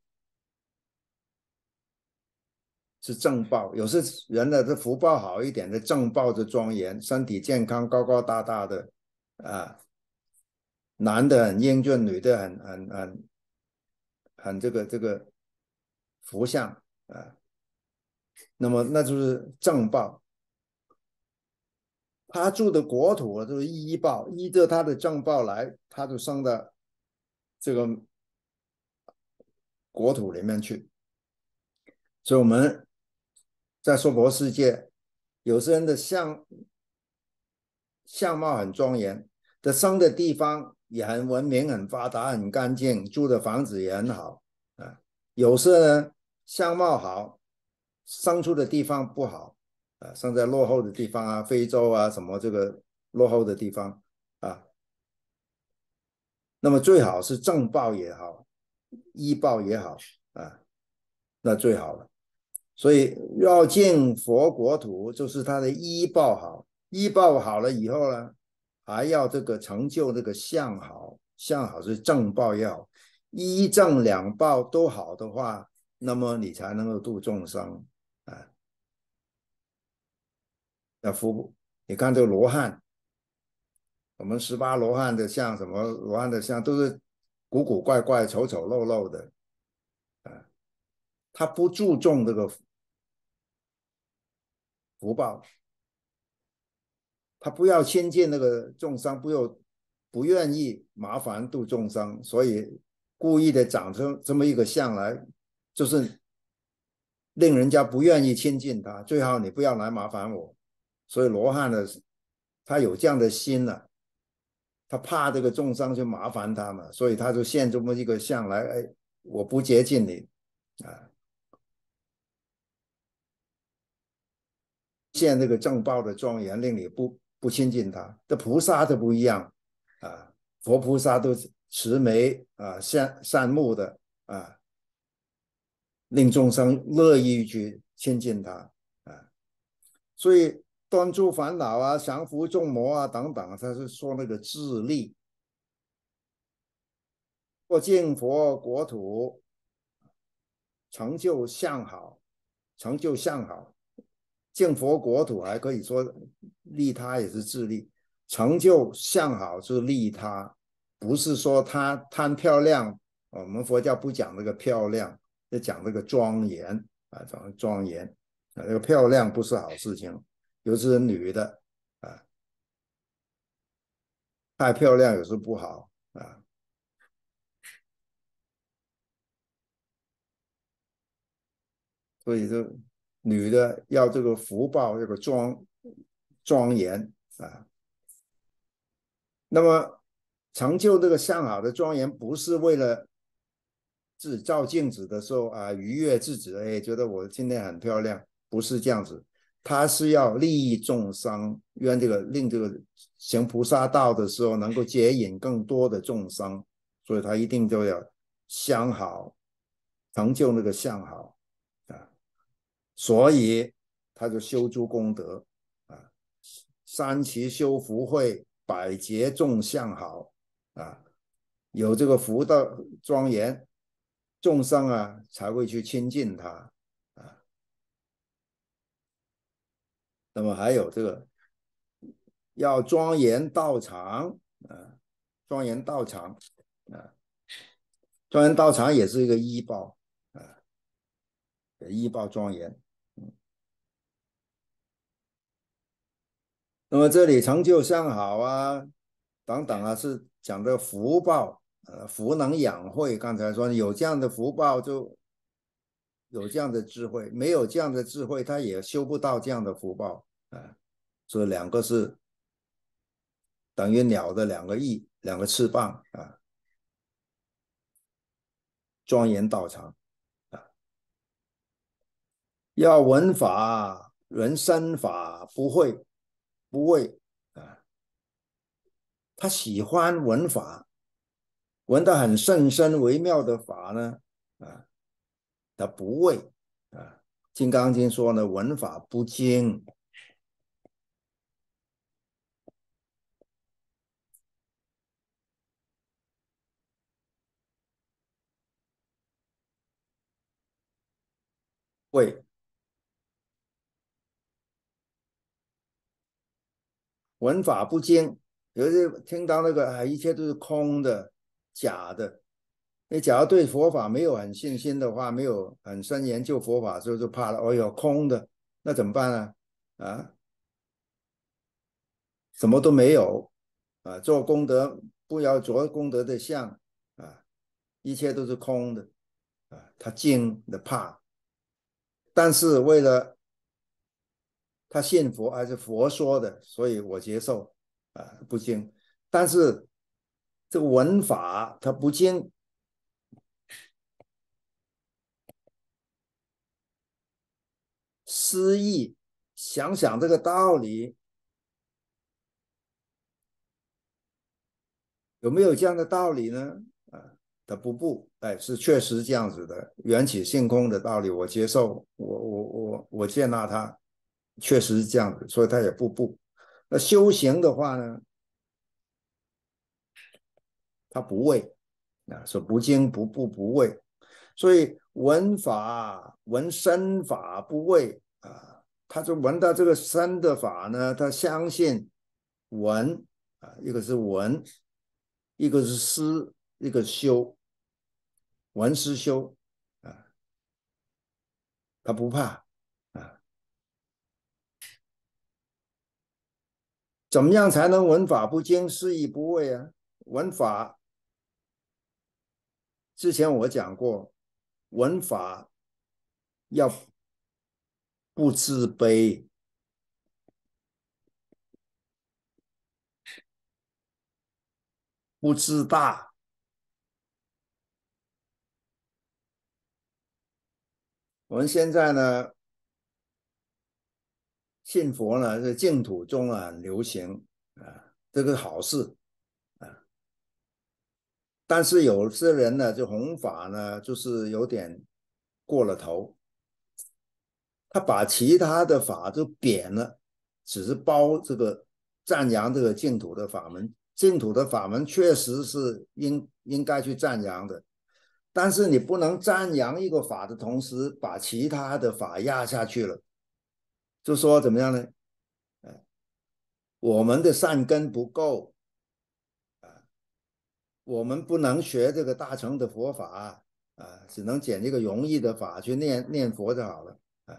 是正报，有些人的这福报好一点的正报的庄严，身体健康高高大大的啊，男的很英俊，女的很这个福相啊，那么那就是正报。他住的国土就是依报，依着他的正报来，他就升到这个国土里面去。所以我们在娑婆世界，有些人的相貌很庄严，的生的地方也很文明、很发达、很干净，住的房子也很好啊。有些人相貌好，生出的地方不好啊，生在落后的地方啊，非洲啊什么这个落后的地方啊。那么最好是正报也好，医报也好啊，那最好了。所以要进佛国土，就是他的医报好，医报好了以后呢，还要这个成就这个相好，相好是正报也好，医正两报都好的话，那么你才能够度众生啊。那佛，你看这个罗汉，我们18罗汉的像什么罗汉的像都是古古怪怪、丑丑陋陋的啊，他不注重这个福报，他不要亲近那个众生，不愿意麻烦度众生，所以故意的长成这么一个相来，就是令人家不愿意亲近他，最好你不要来麻烦我。所以罗汉呢，他有这样的心呢、他怕这个众生去麻烦他嘛，所以他就现这么一个相来，哎，我不接近你啊，现这个正报的庄严，令你不亲近他。这菩萨都不一样啊，佛菩萨都慈眉啊，善目的啊，令众生乐意去亲近他啊。所以断诸烦恼啊，降伏众魔啊等等，他是说那个自利，或净佛国土，成就相好，成就相好。净佛国土还可以说利他也是自利，成就相好是利他，不是说他贪漂亮。我们佛教不讲那个漂亮，就讲那个庄严啊，讲庄严啊，那个漂亮不是好事情，尤其是女的啊，太漂亮有时不好啊，所以这女的要这个福报，这个庄严啊。那么成就这个相好的庄严，不是为了自己照镜子的时候啊愉悦自己，哎，觉得我今天很漂亮，不是这样子。他是要利益众生，愿这个令这个行菩萨道的时候能够接引更多的众生，所以他一定就要相好，成就那个相好啊。所以他就修诸功德啊，三期修福慧，百劫众相好啊，有这个福的庄严，众生啊才会去亲近他啊。那么还有这个要庄严道场啊，庄严道场啊，庄严道场也是一个依报啊，依报庄严。那么这里成就相好啊，等等啊，是讲的福报，福能养慧。刚才说有这样的福报，就有这样的智慧；没有这样的智慧，他也修不到这样的福报啊。所以两个是等于鸟的两个翼，两个翅膀啊，庄严道场啊。要闻法，人生法不会不畏啊，他喜欢闻法，闻到很甚深微妙的法呢啊。他不畏啊，《金刚经》说呢，闻法不精，畏闻法不精。有些听到那个一切都是空的、假的。你假如对佛法没有很信心的话，没有很深研究佛法，就怕了。哦哟，空的，那怎么办呢？啊，什么都没有啊，做功德不要做功德的相啊，一切都是空的啊，他惊的怕。但是为了他信佛还是佛说的，所以我接受啊，不精。但是这个文法它不精，诗意想想这个道理，有没有这样的道理呢？啊，他不，哎，是确实这样子的，缘起性空的道理，我接受，我接纳它，确实是这样子，所以他也不。那修行的话呢，他不畏啊，说不精不畏，所以闻法闻身法不畏啊，他就闻到这个身的法呢，他相信闻啊，一个是闻，一个是思，一个修，闻思修啊，他不怕啊。 怎么样才能闻法不惊，释义不畏啊？闻法之前我讲过，闻法要不自卑，不自大。我们现在呢，信佛呢，在净土中啊很流行啊，这个好事啊。但是有些人呢，就弘法呢，就是有点过了头，他把其他的法就贬了，只是包这个赞扬这个净土的法门。净土的法门确实是应该去赞扬的，但是你不能赞扬一个法的同时，把其他的法压下去了。就说怎么样呢？我们的善根不够，我们不能学这个大乘的佛法啊，只能捡一个容易的法去念佛就好了啊。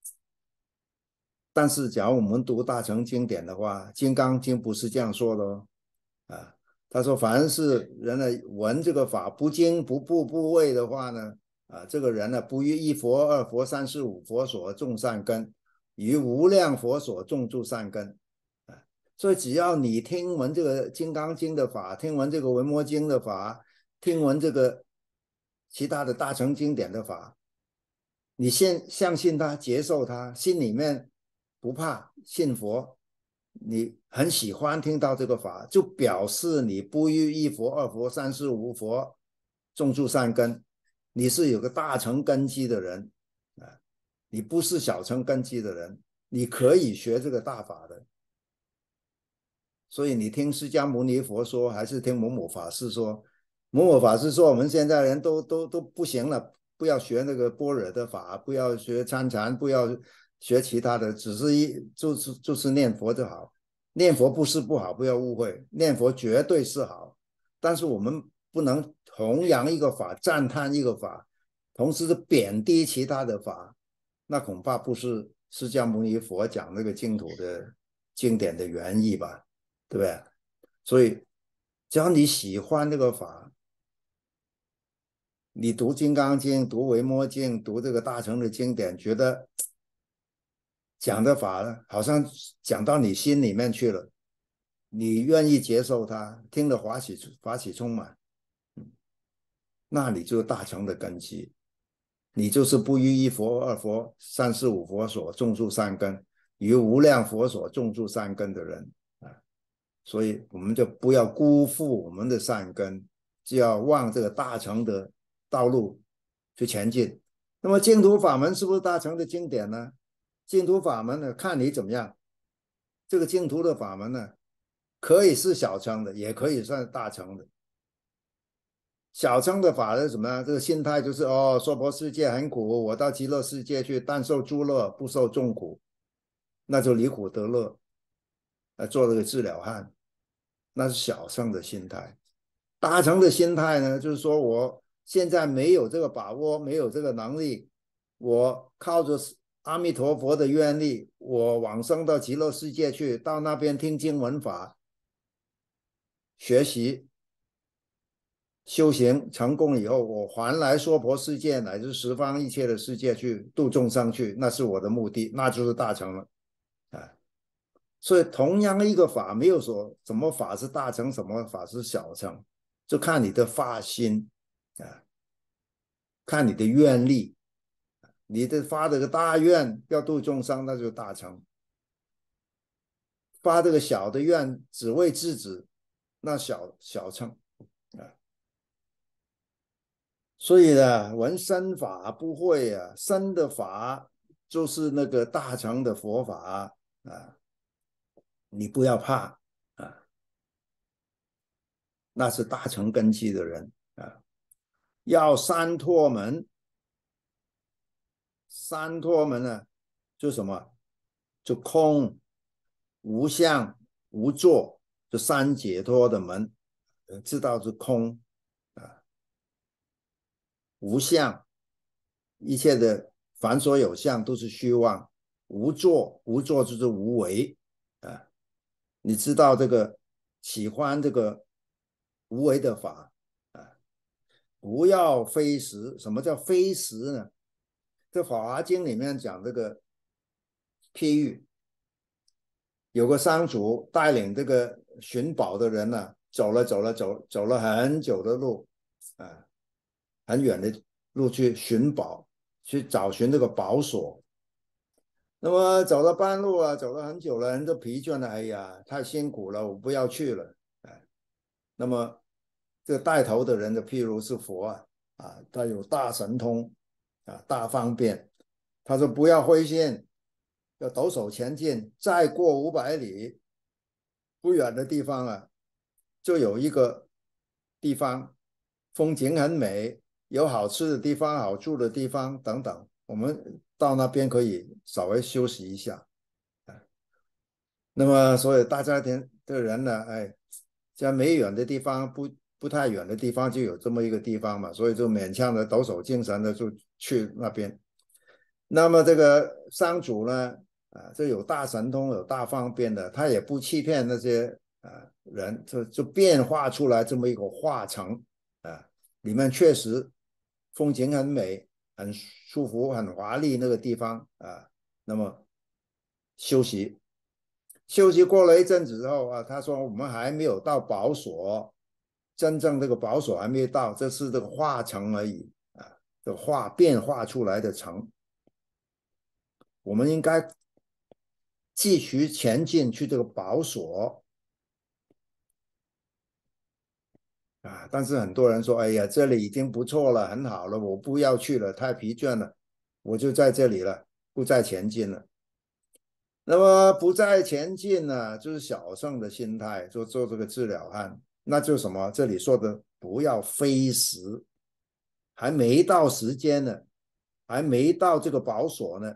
但是，假如我们读大乘经典的话，《金刚经》不是这样说的哦。啊，他说，凡是人呢闻这个法不惊不怖不畏的话呢，这个人呢不于一佛二佛三世五佛所种善根，于无量佛所种住善根。所以只要你听闻这个《金刚经》的法，听闻这个《维摩经》的法，听闻这个其他的大乘经典的法，你先相信他，接受他，心里面不怕，信佛，你很喜欢听到这个法，就表示你不于一佛二佛三世五佛种住善根，你是有个大乘根基的人啊，你不是小乘根基的人，你可以学这个大法的。所以你听释迦牟尼佛说，还是听某某法师说？某某法师说，我们现在人都不行了，不要学那个般若的法，不要学参禅，不要学其他的，只是就是念佛就好。念佛不是不好，不要误会，念佛绝对是好，但是我们不能弘扬一个法，赞叹一个法，同时是贬低其他的法，那恐怕不是释迦牟尼佛讲那个净土的经典的原意吧？对不对？所以只要你喜欢这个法，你读《金刚经》、读《维摩经》、读这个大乘的经典，觉得讲的法好像讲到你心里面去了，你愿意接受它，听得法喜充满，那你就是大乘的根基，你就是不于一佛二佛三世五佛所种住善根，于无量佛所种住善根的人啊。所以我们就不要辜负我们的善根，就要往这个大乘的道路去前进。那么净土法门是不是大乘的经典呢？净土法门呢，看你怎么样。这个净土的法门呢，可以是小乘的，也可以算大乘的。小乘的法是什么呢？这个心态就是哦，娑婆世界很苦，我到极乐世界去，但受诸乐，不受众苦，那就离苦得乐，做这个治疗汉。那是小乘的心态。大乘的心态呢，就是说我现在没有这个把握，没有这个能力，我靠着阿弥陀佛的愿力，我往生到极乐世界去，到那边听经闻法，学习修行成功以后，我还来娑婆世界乃至十方一切的世界去度众生去，那是我的目的，那就是大乘了啊。所以同样一个法，没有说什么法是大乘，什么法是小乘，就看你的发心啊，看你的愿力。你的发这个大愿要度众生，那就是大乘；发这个小的愿只为自己，那小乘啊。所以呢，闻身法不会啊，身的法就是那个大乘的佛法啊，你不要怕啊，那是大乘根基的人啊。要三托门，三托门呢，就什么？就空、无相、无作，就三解脱的门。知道是空啊，无相，一切的凡所有相都是虚妄；无作，无作就是无为啊。 你知道这个喜欢这个无为的法啊，不要非时。什么叫非时呢？这《法华经》里面讲这个譬喻，有个商主带领这个寻宝的人呢，走了很久的路啊，很远的路去寻宝，去找寻这个宝所。那么走了半路啊，走了很久了，人都疲倦了，哎呀，太辛苦了，我不要去了。哎，那么这带头的人的，譬如是佛他有大神通大方便，他说不要灰心，要抖擞前进，再过500里，不远的地方就有一个地方，风景很美，有好吃的地方、好住的地方等等，我们到那边可以稍微休息一下。那么，所以大家的人呢，哎，在没远的地方，不太远的地方，就有这么一个地方嘛，所以就勉强的抖擞精神的就去那边。那么这个商主呢，这有大神通、有大方便的，他也不欺骗那些人，就变化出来这么一个画城里面确实风景很美、很舒服、很华丽那个地方那么休息。休息过了一阵子之后他说我们还没有到宝所，真正这个宝所还没到，这是这个化城而已这化变化出来的城，我们应该继续前进去这个宝所但是很多人说，哎呀，这里已经不错了，很好了，我不要去了，太疲倦了，我就在这里了，不再前进了。那么不再前进呢，就是小乘的心态，做这个治疗汉，那就什么？这里说的不要非时，还没到时间呢，还没到这个宝所呢，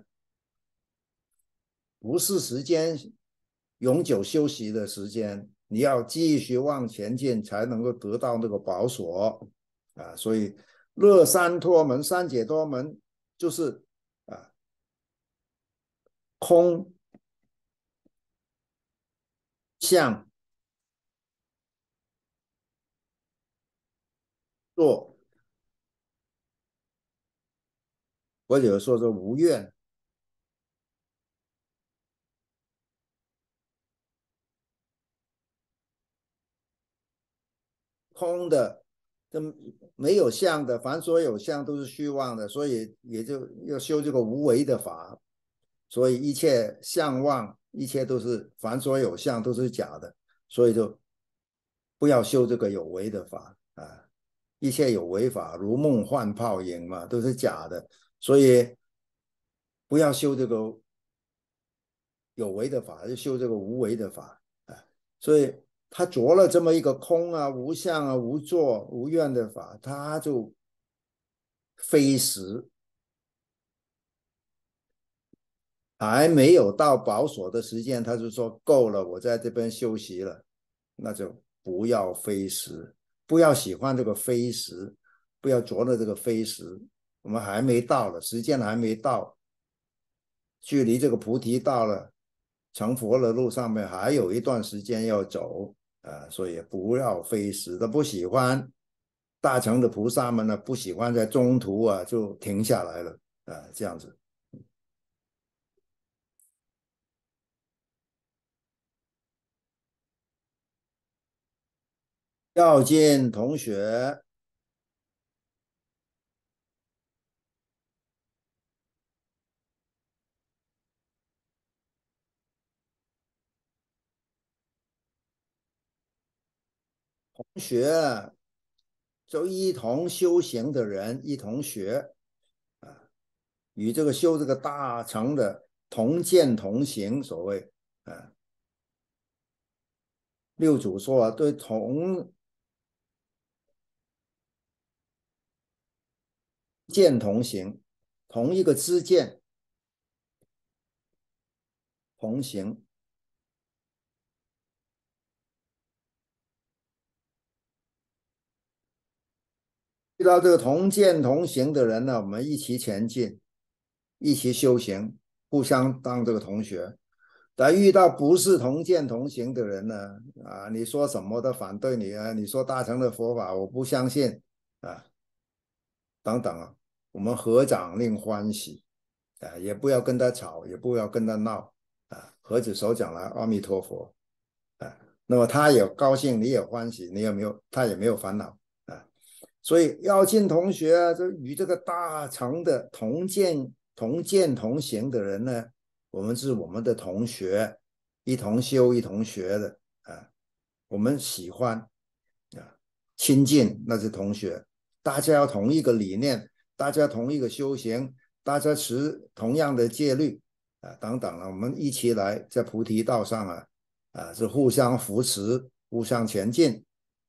不是时间永久休息的时间，你要继续往前进，才能够得到那个宝所所以乐三脱门、三解脱门就是空相坐，或者说是无愿。空的，这没有相的，凡所有相都是虚妄的，所以也就要修这个无为的法。所以一切相妄，一切都是凡所有相都是假的，所以就不要修这个有为的法一切有为法如梦幻泡影嘛，都是假的，所以不要修这个有为的法，就修这个无为的法所以他着了这么一个空无相无作无愿的法，他就非时还没有到宝所的时间，他就说够了，我在这边休息了，那就不要非时，不要喜欢这个非时，不要着了这个非时，我们还没到了，时间还没到，距离这个菩提道了成佛的路上面还有一段时间要走所以不要非时的，不喜欢大乘的菩萨们呢，不喜欢在中途就停下来了这样子。要见同学，同学就一同修行的人，一同学与这个修这个大乘的同见同行，所谓六祖说对同见同行，同一个知见同行。遇到这个同见同行的人呢，我们一起前进，一起修行，互相当这个同学。 但遇到不是同见同行的人呢，你说什么都反对你啊，你说大乘的佛法我不相信啊，等等啊，我们合掌令欢喜啊，也不要跟他吵，也不要跟他闹啊，合起手讲来阿弥陀佛啊，那么他也高兴，你也欢喜，你也没有，他也没有烦恼啊，所以要进同学啊，这与这个大乘的同见同行的人呢，我们是我们的同学，一同修一同学的啊，我们喜欢啊，亲近那是同学，大家要同一个理念，大家同一个修行，大家持同样的戒律啊，等等啊，我们一起来在菩提道上是互相扶持，互相前进。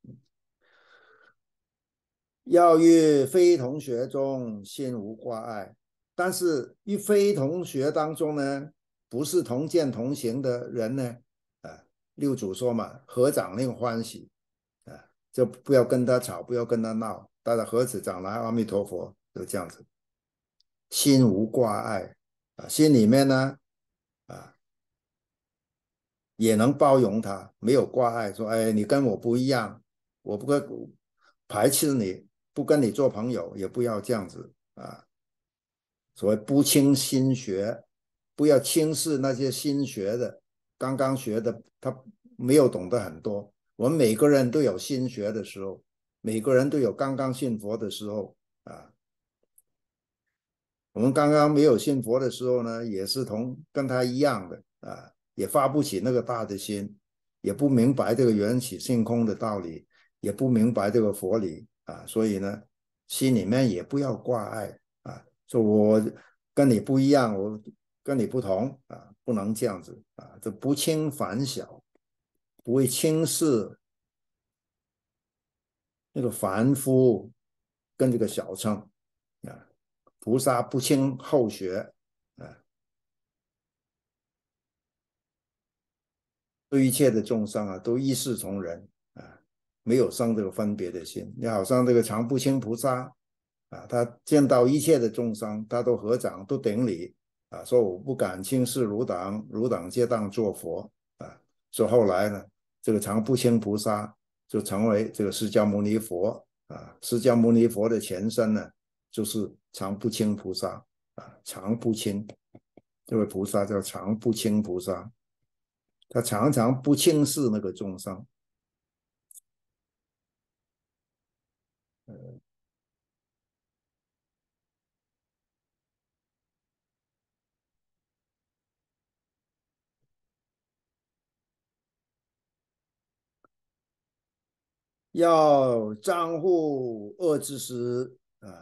要于非同学中心无挂碍，但是于非同学当中呢，不是同见同行的人呢，六祖说嘛，合掌令欢喜啊，就不要跟他吵，不要跟他闹，大家合起掌来阿弥陀佛，就这样子，心无挂碍啊，心里面呢啊也能包容他，没有挂碍，说哎你跟我不一样，我不会排斥你，不跟你做朋友，也不要这样子啊。所谓不轻新学，不要轻视那些新学的，刚刚学的，他没有懂得很多。我们每个人都有新学的时候，每个人都有刚刚信佛的时候啊。我们刚刚没有信佛的时候呢，也是跟他一样的啊，也发不起那个大的心，也不明白这个缘起性空的道理，也不明白这个佛理啊，所以呢，心里面也不要挂碍啊，说我跟你不一样，我跟你不同啊，不能这样子啊，这不轻反小，不会轻视那个凡夫跟这个小乘啊，菩萨不轻后学啊。对一切的众生都一视同仁啊，没有生这个分别的心。你好像这个常不轻菩萨他见到一切的众生，他都合掌，都顶礼说我不敢轻视汝等，汝等皆当作佛啊。所以后来呢，这个常不轻菩萨就成为这个释迦牟尼佛释迦牟尼佛的前身呢，就是常不轻菩萨常不轻，这位菩萨叫常不轻菩萨。他常常不轻视那个众生，要张护恶知识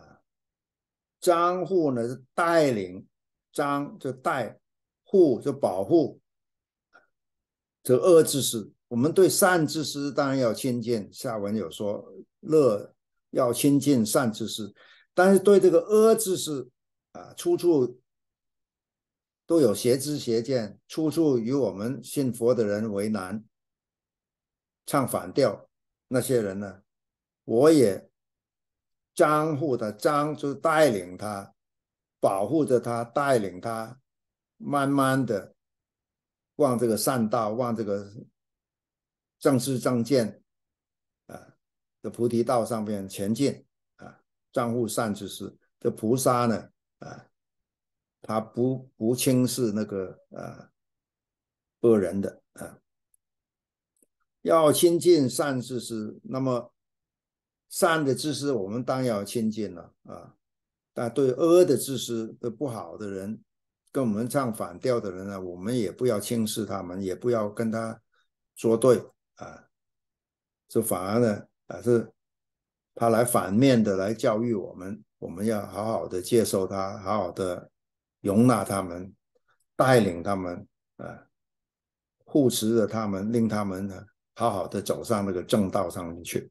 张护呢是带领，张就带，护就保护这恶知识。我们对善知识当然要亲近，下文有说乐要亲近善知识，但是对这个恶知识处处都有邪知邪见，处处与我们信佛的人为难，唱反调，那些人呢，我也张护他，张就带领他，保护着他，带领他，慢慢的往这个善道，往这个正知正见的菩提道上面前进张护善知识。这菩萨呢他不轻视那个恶人的要亲近善知识，那么善的知识我们当然要亲近了但对恶的知识的不好的人，跟我们唱反调的人呢，我们也不要轻视他们，也不要跟他作对这反而呢是他来反面的来教育我们，我们要好好的接受他，好好的容纳他们，带领他们护持着他们，令他们呢好好的走上那个正道上面去。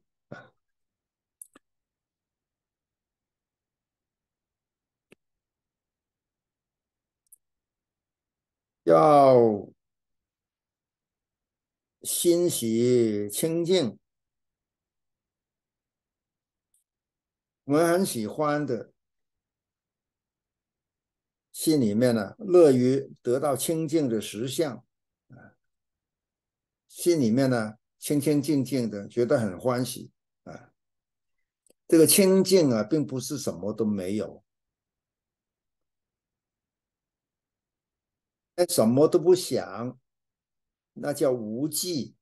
要欣喜清净，我们很喜欢的，心里面呢乐于得到清净的实相心里面呢清清静静的，觉得很欢喜啊。这个清静啊，并不是什么都没有，什么都不想，那叫无记。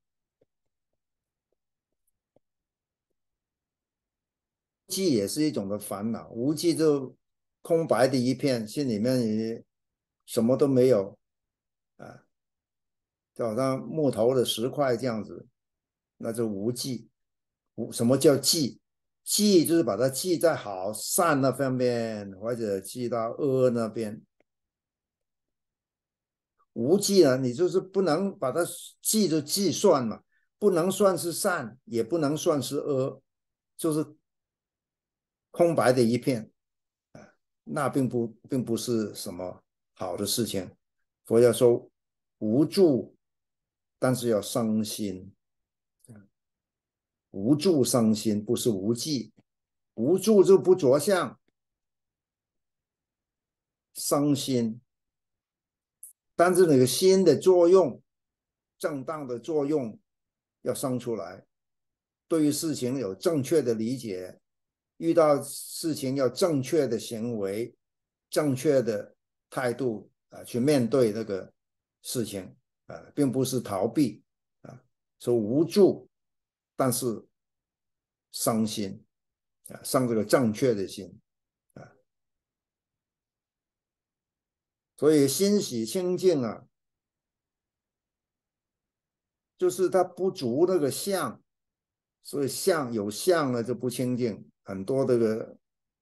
记也是一种的烦恼，无记就空白的一片，心里面也什么都没有啊，就好像木头的石块这样子，那就无记。什么叫记？记就是把它记在好善那方面，或者记到恶那边。无记呢，你就是不能把它记就计算嘛，不能算是善，也不能算是恶，就是空白的一片。那并不是什么好的事情。佛教说无助，但是要伤心，无助伤心，不是无记。无助就不着相，伤心。但是那个心的作用，正当的作用要生出来，对于事情有正确的理解，遇到事情要正确的行为，正确的态度去面对那个事情并不是逃避说无助，但是伤心伤这个正确的心所以欣喜清净就是它不足那个相，所以有相呢就不清净，很多这个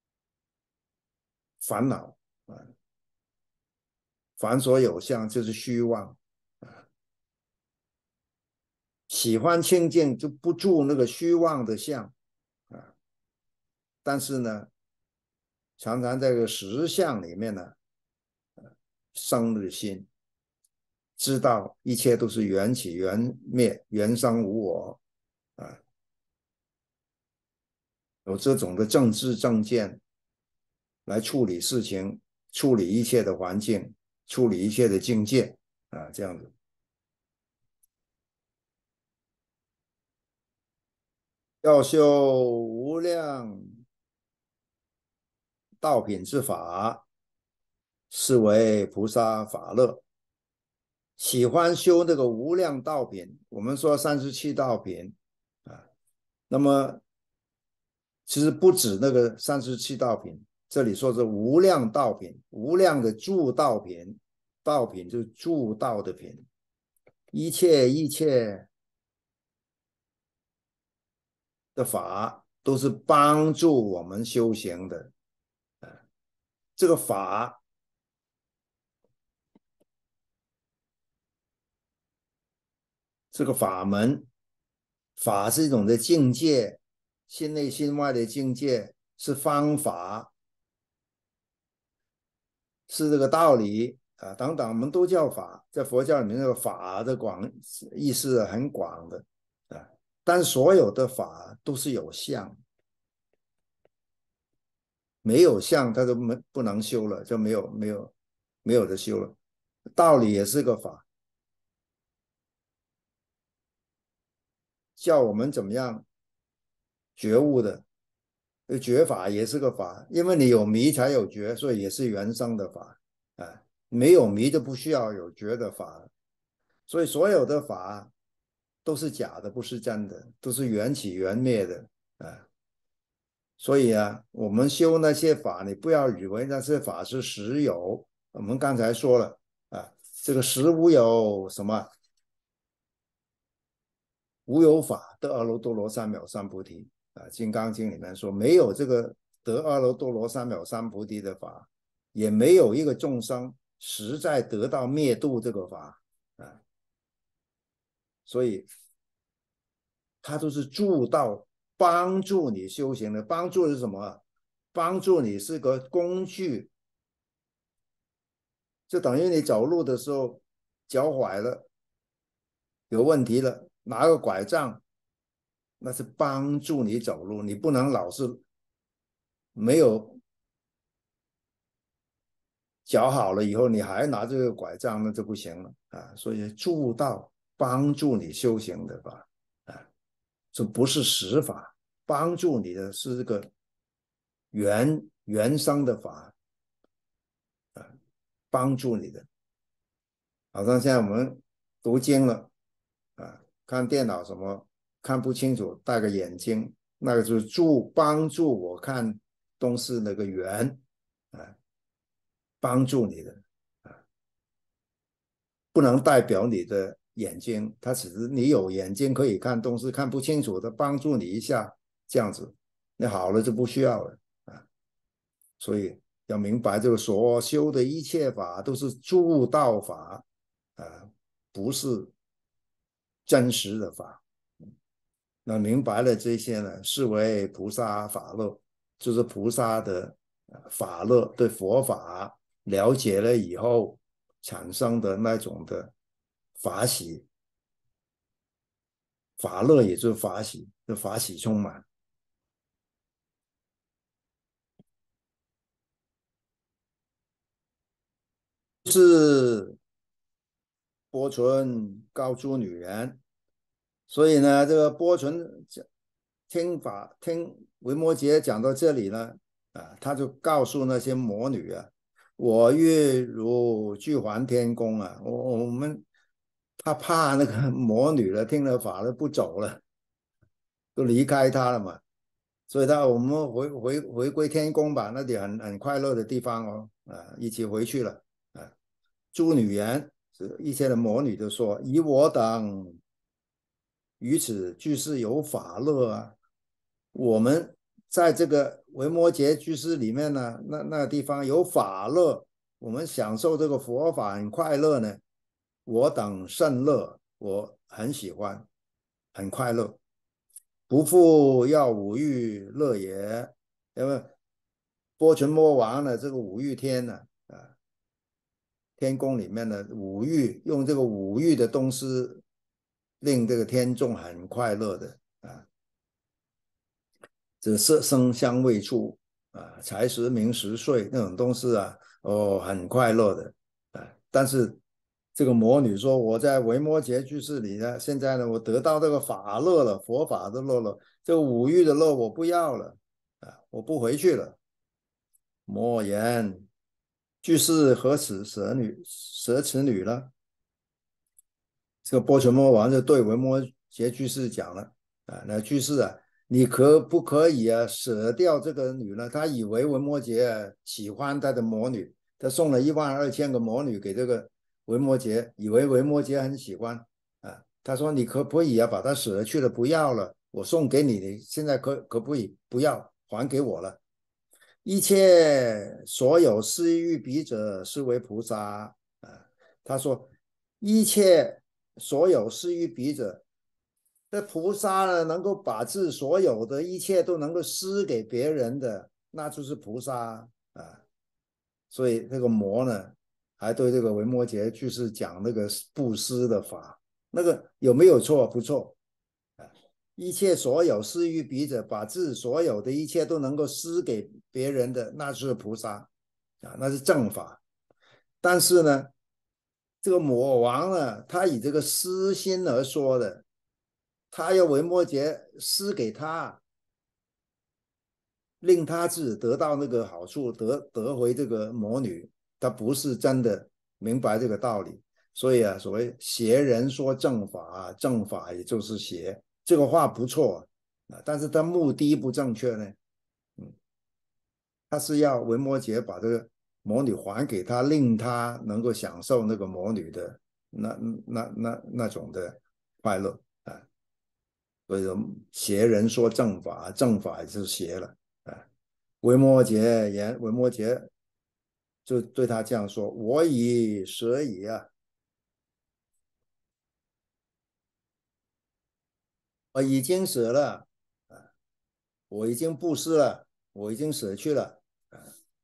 烦恼凡所有相就是虚妄喜欢清净就不住那个虚妄的相但是呢，常常在这个实相里面呢，生日心，知道一切都是缘起缘灭，缘生无我有这种的正知正见来处理事情，处理一切的环境，处理一切的境界这样子。要修无量道品之法，是为菩萨法乐。喜欢修那个无量道品，我们说37道品那么其实不止那个37道品，这里说是无量道品，无量的助道品，道品就是助道的品，一切的法都是帮助我们修行的这个法这个法门，法是一种的境界，心内心外的境界，是方法，是这个道理等等，我们都叫法。在佛教里面，这个法的意思很广的但所有的法都是有相，没有相它就不能修了，就没有的修了。道理也是个法，叫我们怎么样觉悟的。觉法也是个法，因为你有迷才有觉，所以也是原生的法没有迷就不需要有觉的法，所以所有的法都是假的，不是真的，都是缘起缘灭的所以我们修那些法，你不要以为那些法是实有。我们刚才说了这个实无有什么无有法得阿耨多罗三藐三菩提金刚经里面说没有这个得阿耨多罗三藐三菩提的法，也没有一个众生实在得到灭度这个法所以它都是助道，帮助你修行的。帮助是什么？帮助你是个工具，就等于你走路的时候脚崴了，有问题了，拿个拐杖，那是帮助你走路。你不能老是没有脚好了以后，你还拿这个拐杖，那就不行了所以助道帮助你修行的法啊，这不是实法，帮助你的是这个原生的法啊，帮助你的。好像现在我们读经了啊，看电脑什么看不清楚，戴个眼镜，那个就是帮助我看东西那个圆啊，帮助你的啊，不能代表你的眼睛，它只是你有眼睛可以看东西，看不清楚的帮助你一下，这样子，你好了就不需要了啊。所以要明白这个所修的一切法都是助道法啊，不是真实的法。那明白了这些呢，视为菩萨法乐，就是菩萨的法乐，对佛法了解了以后产生的那种的法喜，法乐也就是法喜，就法喜充满。是波存告诸女人，所以呢，这个波存听维摩诘讲到这里呢，啊，他就告诉那些魔女啊，我欲如具还天宫啊，我们他怕那个魔女了，听了法了不走了，都离开他了嘛，所以我们回归天宫吧，那里很快乐的地方哦，啊，一起回去了啊。诸女言是一些的魔女就说：以我等于此居士有法乐啊，我们在这个维摩诘居士里面呢，那个地方有法乐，我们享受这个佛法很快乐呢。我等甚乐，我很喜欢，很快乐。不复要五欲乐也，因为波存魔王呢，这个五欲天呢，啊，天宫里面的五欲，用这个五欲的东西令这个天众很快乐的啊，这色声香味触啊，财食名食睡那种东西啊，哦，很快乐的啊。但是这个魔女说，我在维摩诘居士里呢，现在呢，我得到这个法乐了，佛法的乐了，这个五欲的乐我不要了啊，我不回去了。莫言居士何此舍此女呢？这个波存魔王就对维摩诘居士讲了啊，那居士啊，你可不可以啊舍掉这个女呢？他以为维摩诘喜欢他的魔女，他送了12000个魔女给这个维摩诘，以为维摩诘很喜欢啊。他说你可不可以啊把它舍去了，不要了，我送给你，你现在可不可以不要还给我了？一切所有施于彼者，是为菩萨啊。他说一切所有施于彼者，这菩萨呢，能够把自所有的一切都能够施给别人的，那就是菩萨啊。所以这个魔呢，还对这个维摩诘就是讲那个布施的法，那个有没有错？不错。一切所有施于彼者，把自所有的一切都能够施给别人的，那是菩萨啊，那是正法。但是呢，这个魔王呢，他以这个私心而说的，他要维摩诘施给他，令他自己得到那个好处，得回这个魔女，他不是真的明白这个道理。所以啊，所谓邪人说正法，正法也就是邪，这个话不错啊，但是他目的不正确呢。他是要维摩诘把这个魔女还给他，令他能够享受那个魔女的那种的快乐啊。所以说邪人说正法，正法也是邪了啊。维摩诘就对他这样说：我已舍矣啊，我已经舍了啊，我已经布施了，我已经舍去了啊。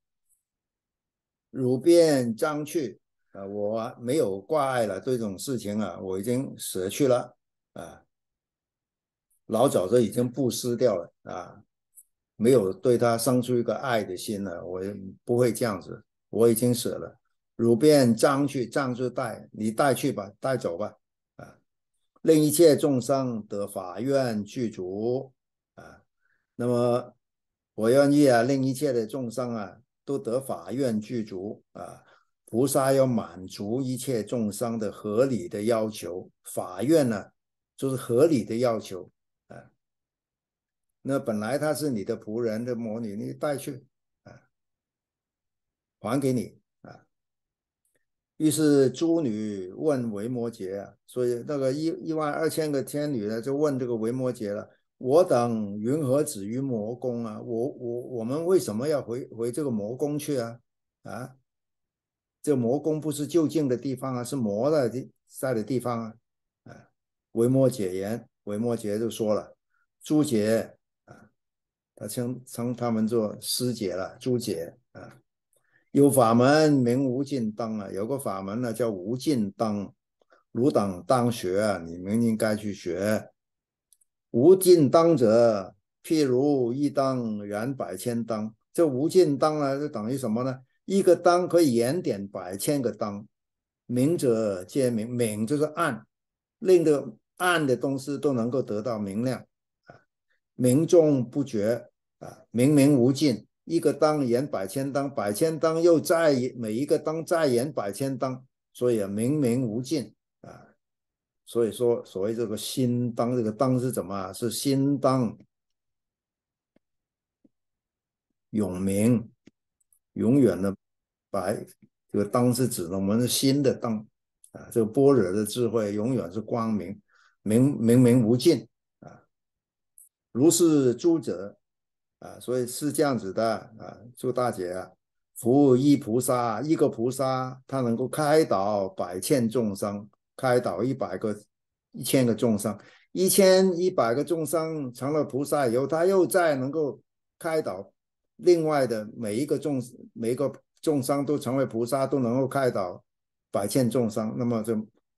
汝便章去啊，我没有挂碍了，对这种事情啊，我已经舍去了啊，老早就已经布施掉了啊，没有对他生出一个爱的心了，我不会这样子，我已经舍了。汝便章去，章就带，你带去吧，带走吧啊。 令一切众生得法愿具足啊。那么我愿意啊，令一切的众生啊都得法愿具足啊。菩萨要满足一切众生的合理的要求，法愿呢就是合理的要求啊。那本来他是你的仆人的魔女，你带去啊，还给你啊。于是诸女问维摩诘啊，所以那个12000个天女呢，就问这个维摩诘了：我等云何止于魔宫啊？我们为什么要回这个魔宫去啊？啊，这魔宫不是就近的地方啊，是魔的在的地方啊。啊，维摩诘言，维摩诘就说了：诸姐啊，他称他们做师姐了，诸姐啊。有法门名无尽灯啊，有个法门呢叫无尽灯，汝等当学啊，你们应该去学。无尽灯者，譬如一灯燃百千灯。这无尽灯呢，就等于什么呢？一个灯可以燃点百千个灯。明者皆明，明就是暗，令的暗的东西都能够得到明亮啊。明众不绝啊，明明无尽。一个灯燃百千灯，百千灯又再每一个灯再燃百千灯，所以明明无尽啊。所以说，所谓这个心灯，这个灯是怎么？是心灯永明，永远的白。这个灯是指我们的心的灯啊，这个般若的智慧永远是光明，明无尽啊。如是诸者啊，所以是这样子的啊，诸大姐啊，服一菩萨，一个菩萨他能够开导百千众生，开导1000个众生，1100个众生成了菩萨以后，他又再能够开导另外的每一个众生都成为菩萨，都能够开导百千众生，那么就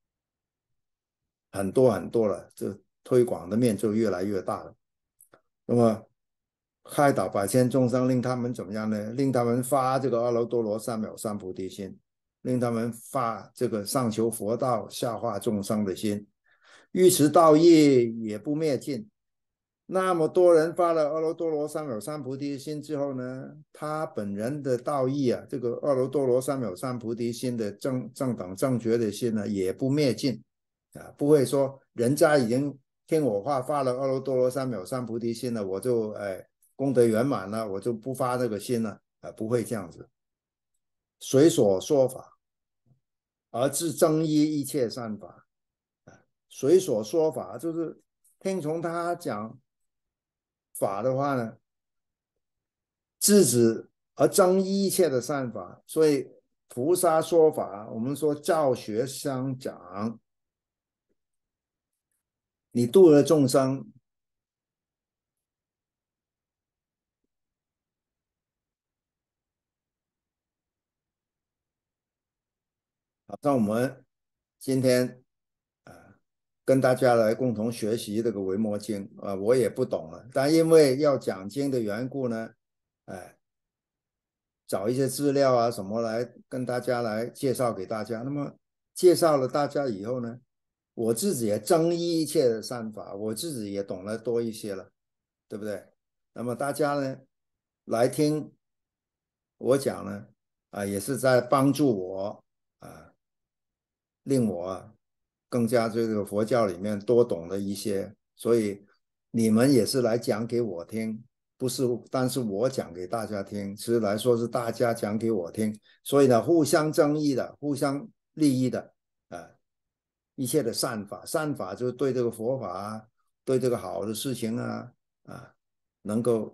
很多很多了，这推广的面就越来越大了。那么开导百千众生，令他们怎么样呢？令他们发这个阿耨多罗三藐三菩提心，令他们发这个上求佛道、下化众生的心，欲持道义也不灭尽。那么多人发了阿耨多罗三藐三菩提心之后呢，他本人的道义啊，这个阿耨多罗三藐三菩提心的正等正觉的心呢，也不灭尽啊，不会说人家已经听我话发了阿耨多罗三藐三菩提心了，我就功德圆满了，我就不发这个心了啊，不会这样子。随所说法而自增益一切善法，随所说法就是听从他讲法的话呢，制止而增益一切的善法。所以菩萨说法，我们说教学相长，你度了众生，好像我们今天跟大家来共同学习这个维摩经啊，我也不懂了，但因为要讲经的缘故呢，找一些资料啊什么来跟大家来介绍给大家。那么介绍了大家以后呢，我自己也增益一切的善法，我自己也懂得多一些了，对不对？那么大家呢来听我讲呢，也是在帮助我啊，令我更加这个佛教里面多懂了一些。所以你们也是来讲给我听，不是但是我讲给大家听，其实来说是大家讲给我听。所以呢，互相争益的，互相利益的一切的善法，善法就是对这个佛法啊，对这个好的事情啊能够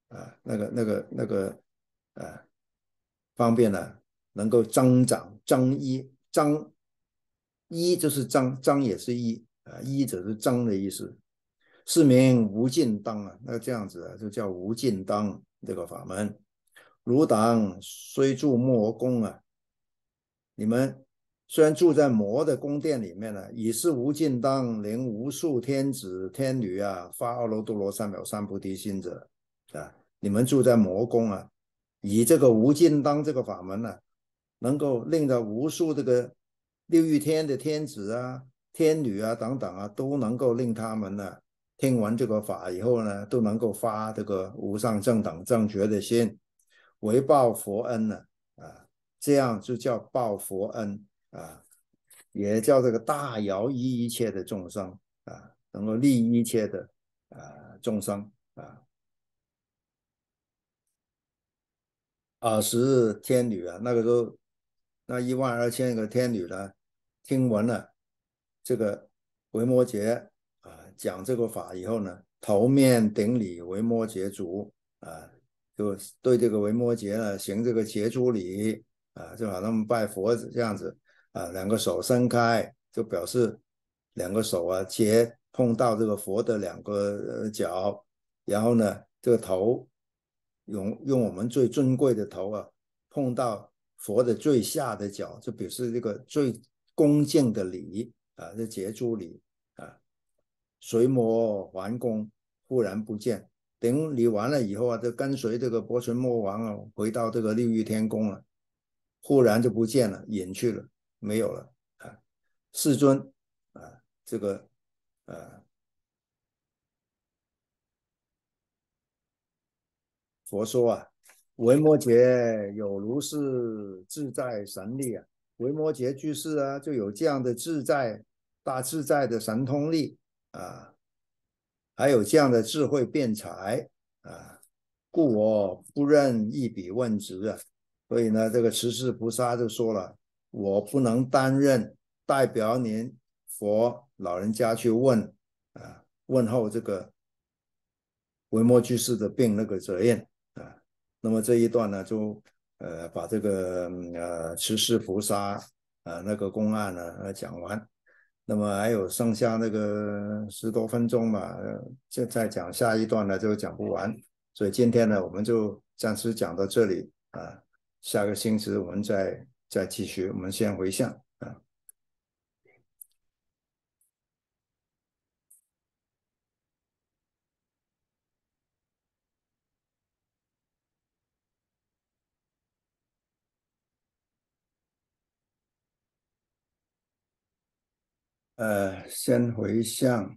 方便呢，能够增长增益。益就是增也是益益者是增的意思。是名无尽灯啊，那这样子就叫无尽灯这个法门。汝等虽住魔宫啊，你们虽然住在魔的宫殿里面呢，已是无尽灯，令无数天子天女发阿耨多罗三藐三菩提心者你们住在魔宫啊，以这个无尽灯这个法门能够令到无数这个6欲天的天子天女啊等等啊，都能够令他们呢听闻这个法以后呢，都能够发这个无上正等正觉的心，为报佛恩呢啊，这样就叫报佛恩啊，也叫这个大饶益一切的众生啊，能够利一切的众生啊。10天女啊，那个时候那12000个天女呢，听闻了这个维摩诘讲这个法以后呢，头面顶礼维摩诘足啊，就对这个维摩诘呢行这个诘足礼啊，就好像拜佛这样子啊，两个手伸开，就表示两个手啊诘碰到这个佛的两个脚，然后呢这个头用我们最尊贵的头啊碰到佛的最下的角，就表示这个最恭敬的礼啊，这诘足礼啊。随魔还宫，忽然不见。等礼完了以后啊，就跟随这个波旬魔王啊，回到这个六欲天宫了，忽然就不见了，隐去了，没有了啊。世尊啊，这个佛说啊，维摩诘有如是自在神力啊，维摩诘居士啊，就有这样的大自在的神通力啊，还有这样的智慧辩才啊，故我不任一笔问职啊。所以呢，这个持世菩萨就说了，我不能担任代表您佛老人家去问候这个维摩居士的病那个责任啊。那么这一段呢，就把这个持世菩萨那个公案呢讲完。那么还有剩下那个10多分钟嘛，就再讲下一段呢就讲不完，所以今天呢我们就暂时讲到这里啊，下个星期我们再继续，我们先回向啊。先回向。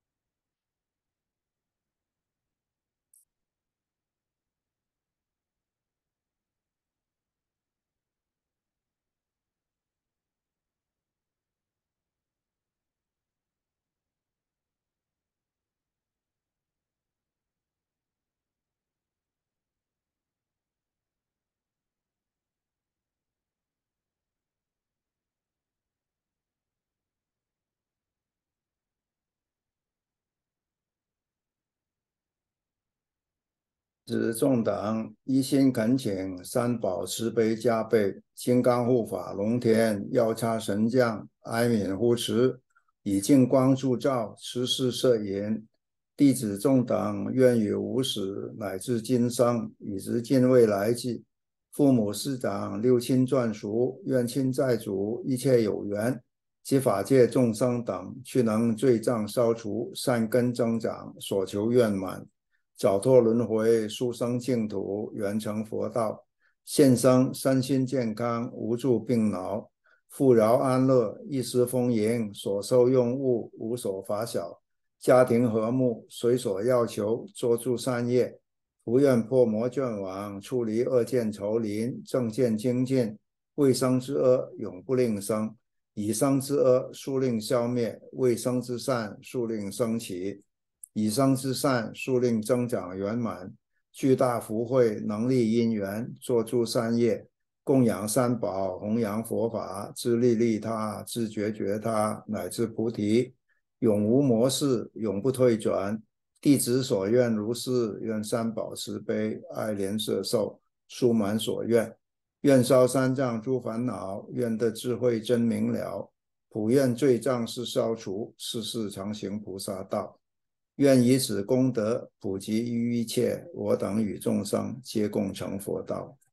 指众党一心恳请三宝慈悲加倍，金刚护法龙天药叉神将哀悯护持，以净光铸照持世摄引。弟子众等愿与无始乃至今生以至尽未来际，父母师长六亲眷属愿亲债主一切有缘及法界众生等，去能罪障消除，善根增长，所求愿满，早脱轮回，速生净土，圆成佛道，现生身心健康，无助病恼，富饶安乐，一时丰盈，所受用物无所乏小，家庭和睦，随所要求，做诸善业，不愿破魔眷网，处离恶见愁林，正见精进，未生之恶永不令生，已生之恶速令消灭，未生之善速令升起，已生之善速令增长圆满，巨大福慧能力因缘，做诸善业，供养三宝，弘扬佛法，自利利他，自觉觉他，乃至菩提，永无模式，永不退转。弟子所愿如是，愿三宝慈悲，爱怜摄受，速满所愿。愿消三障诸烦恼，愿得智慧真明了，普愿罪障是消除，世世常行菩萨道。愿以此功德普及于一切，我等与众生皆共成佛道。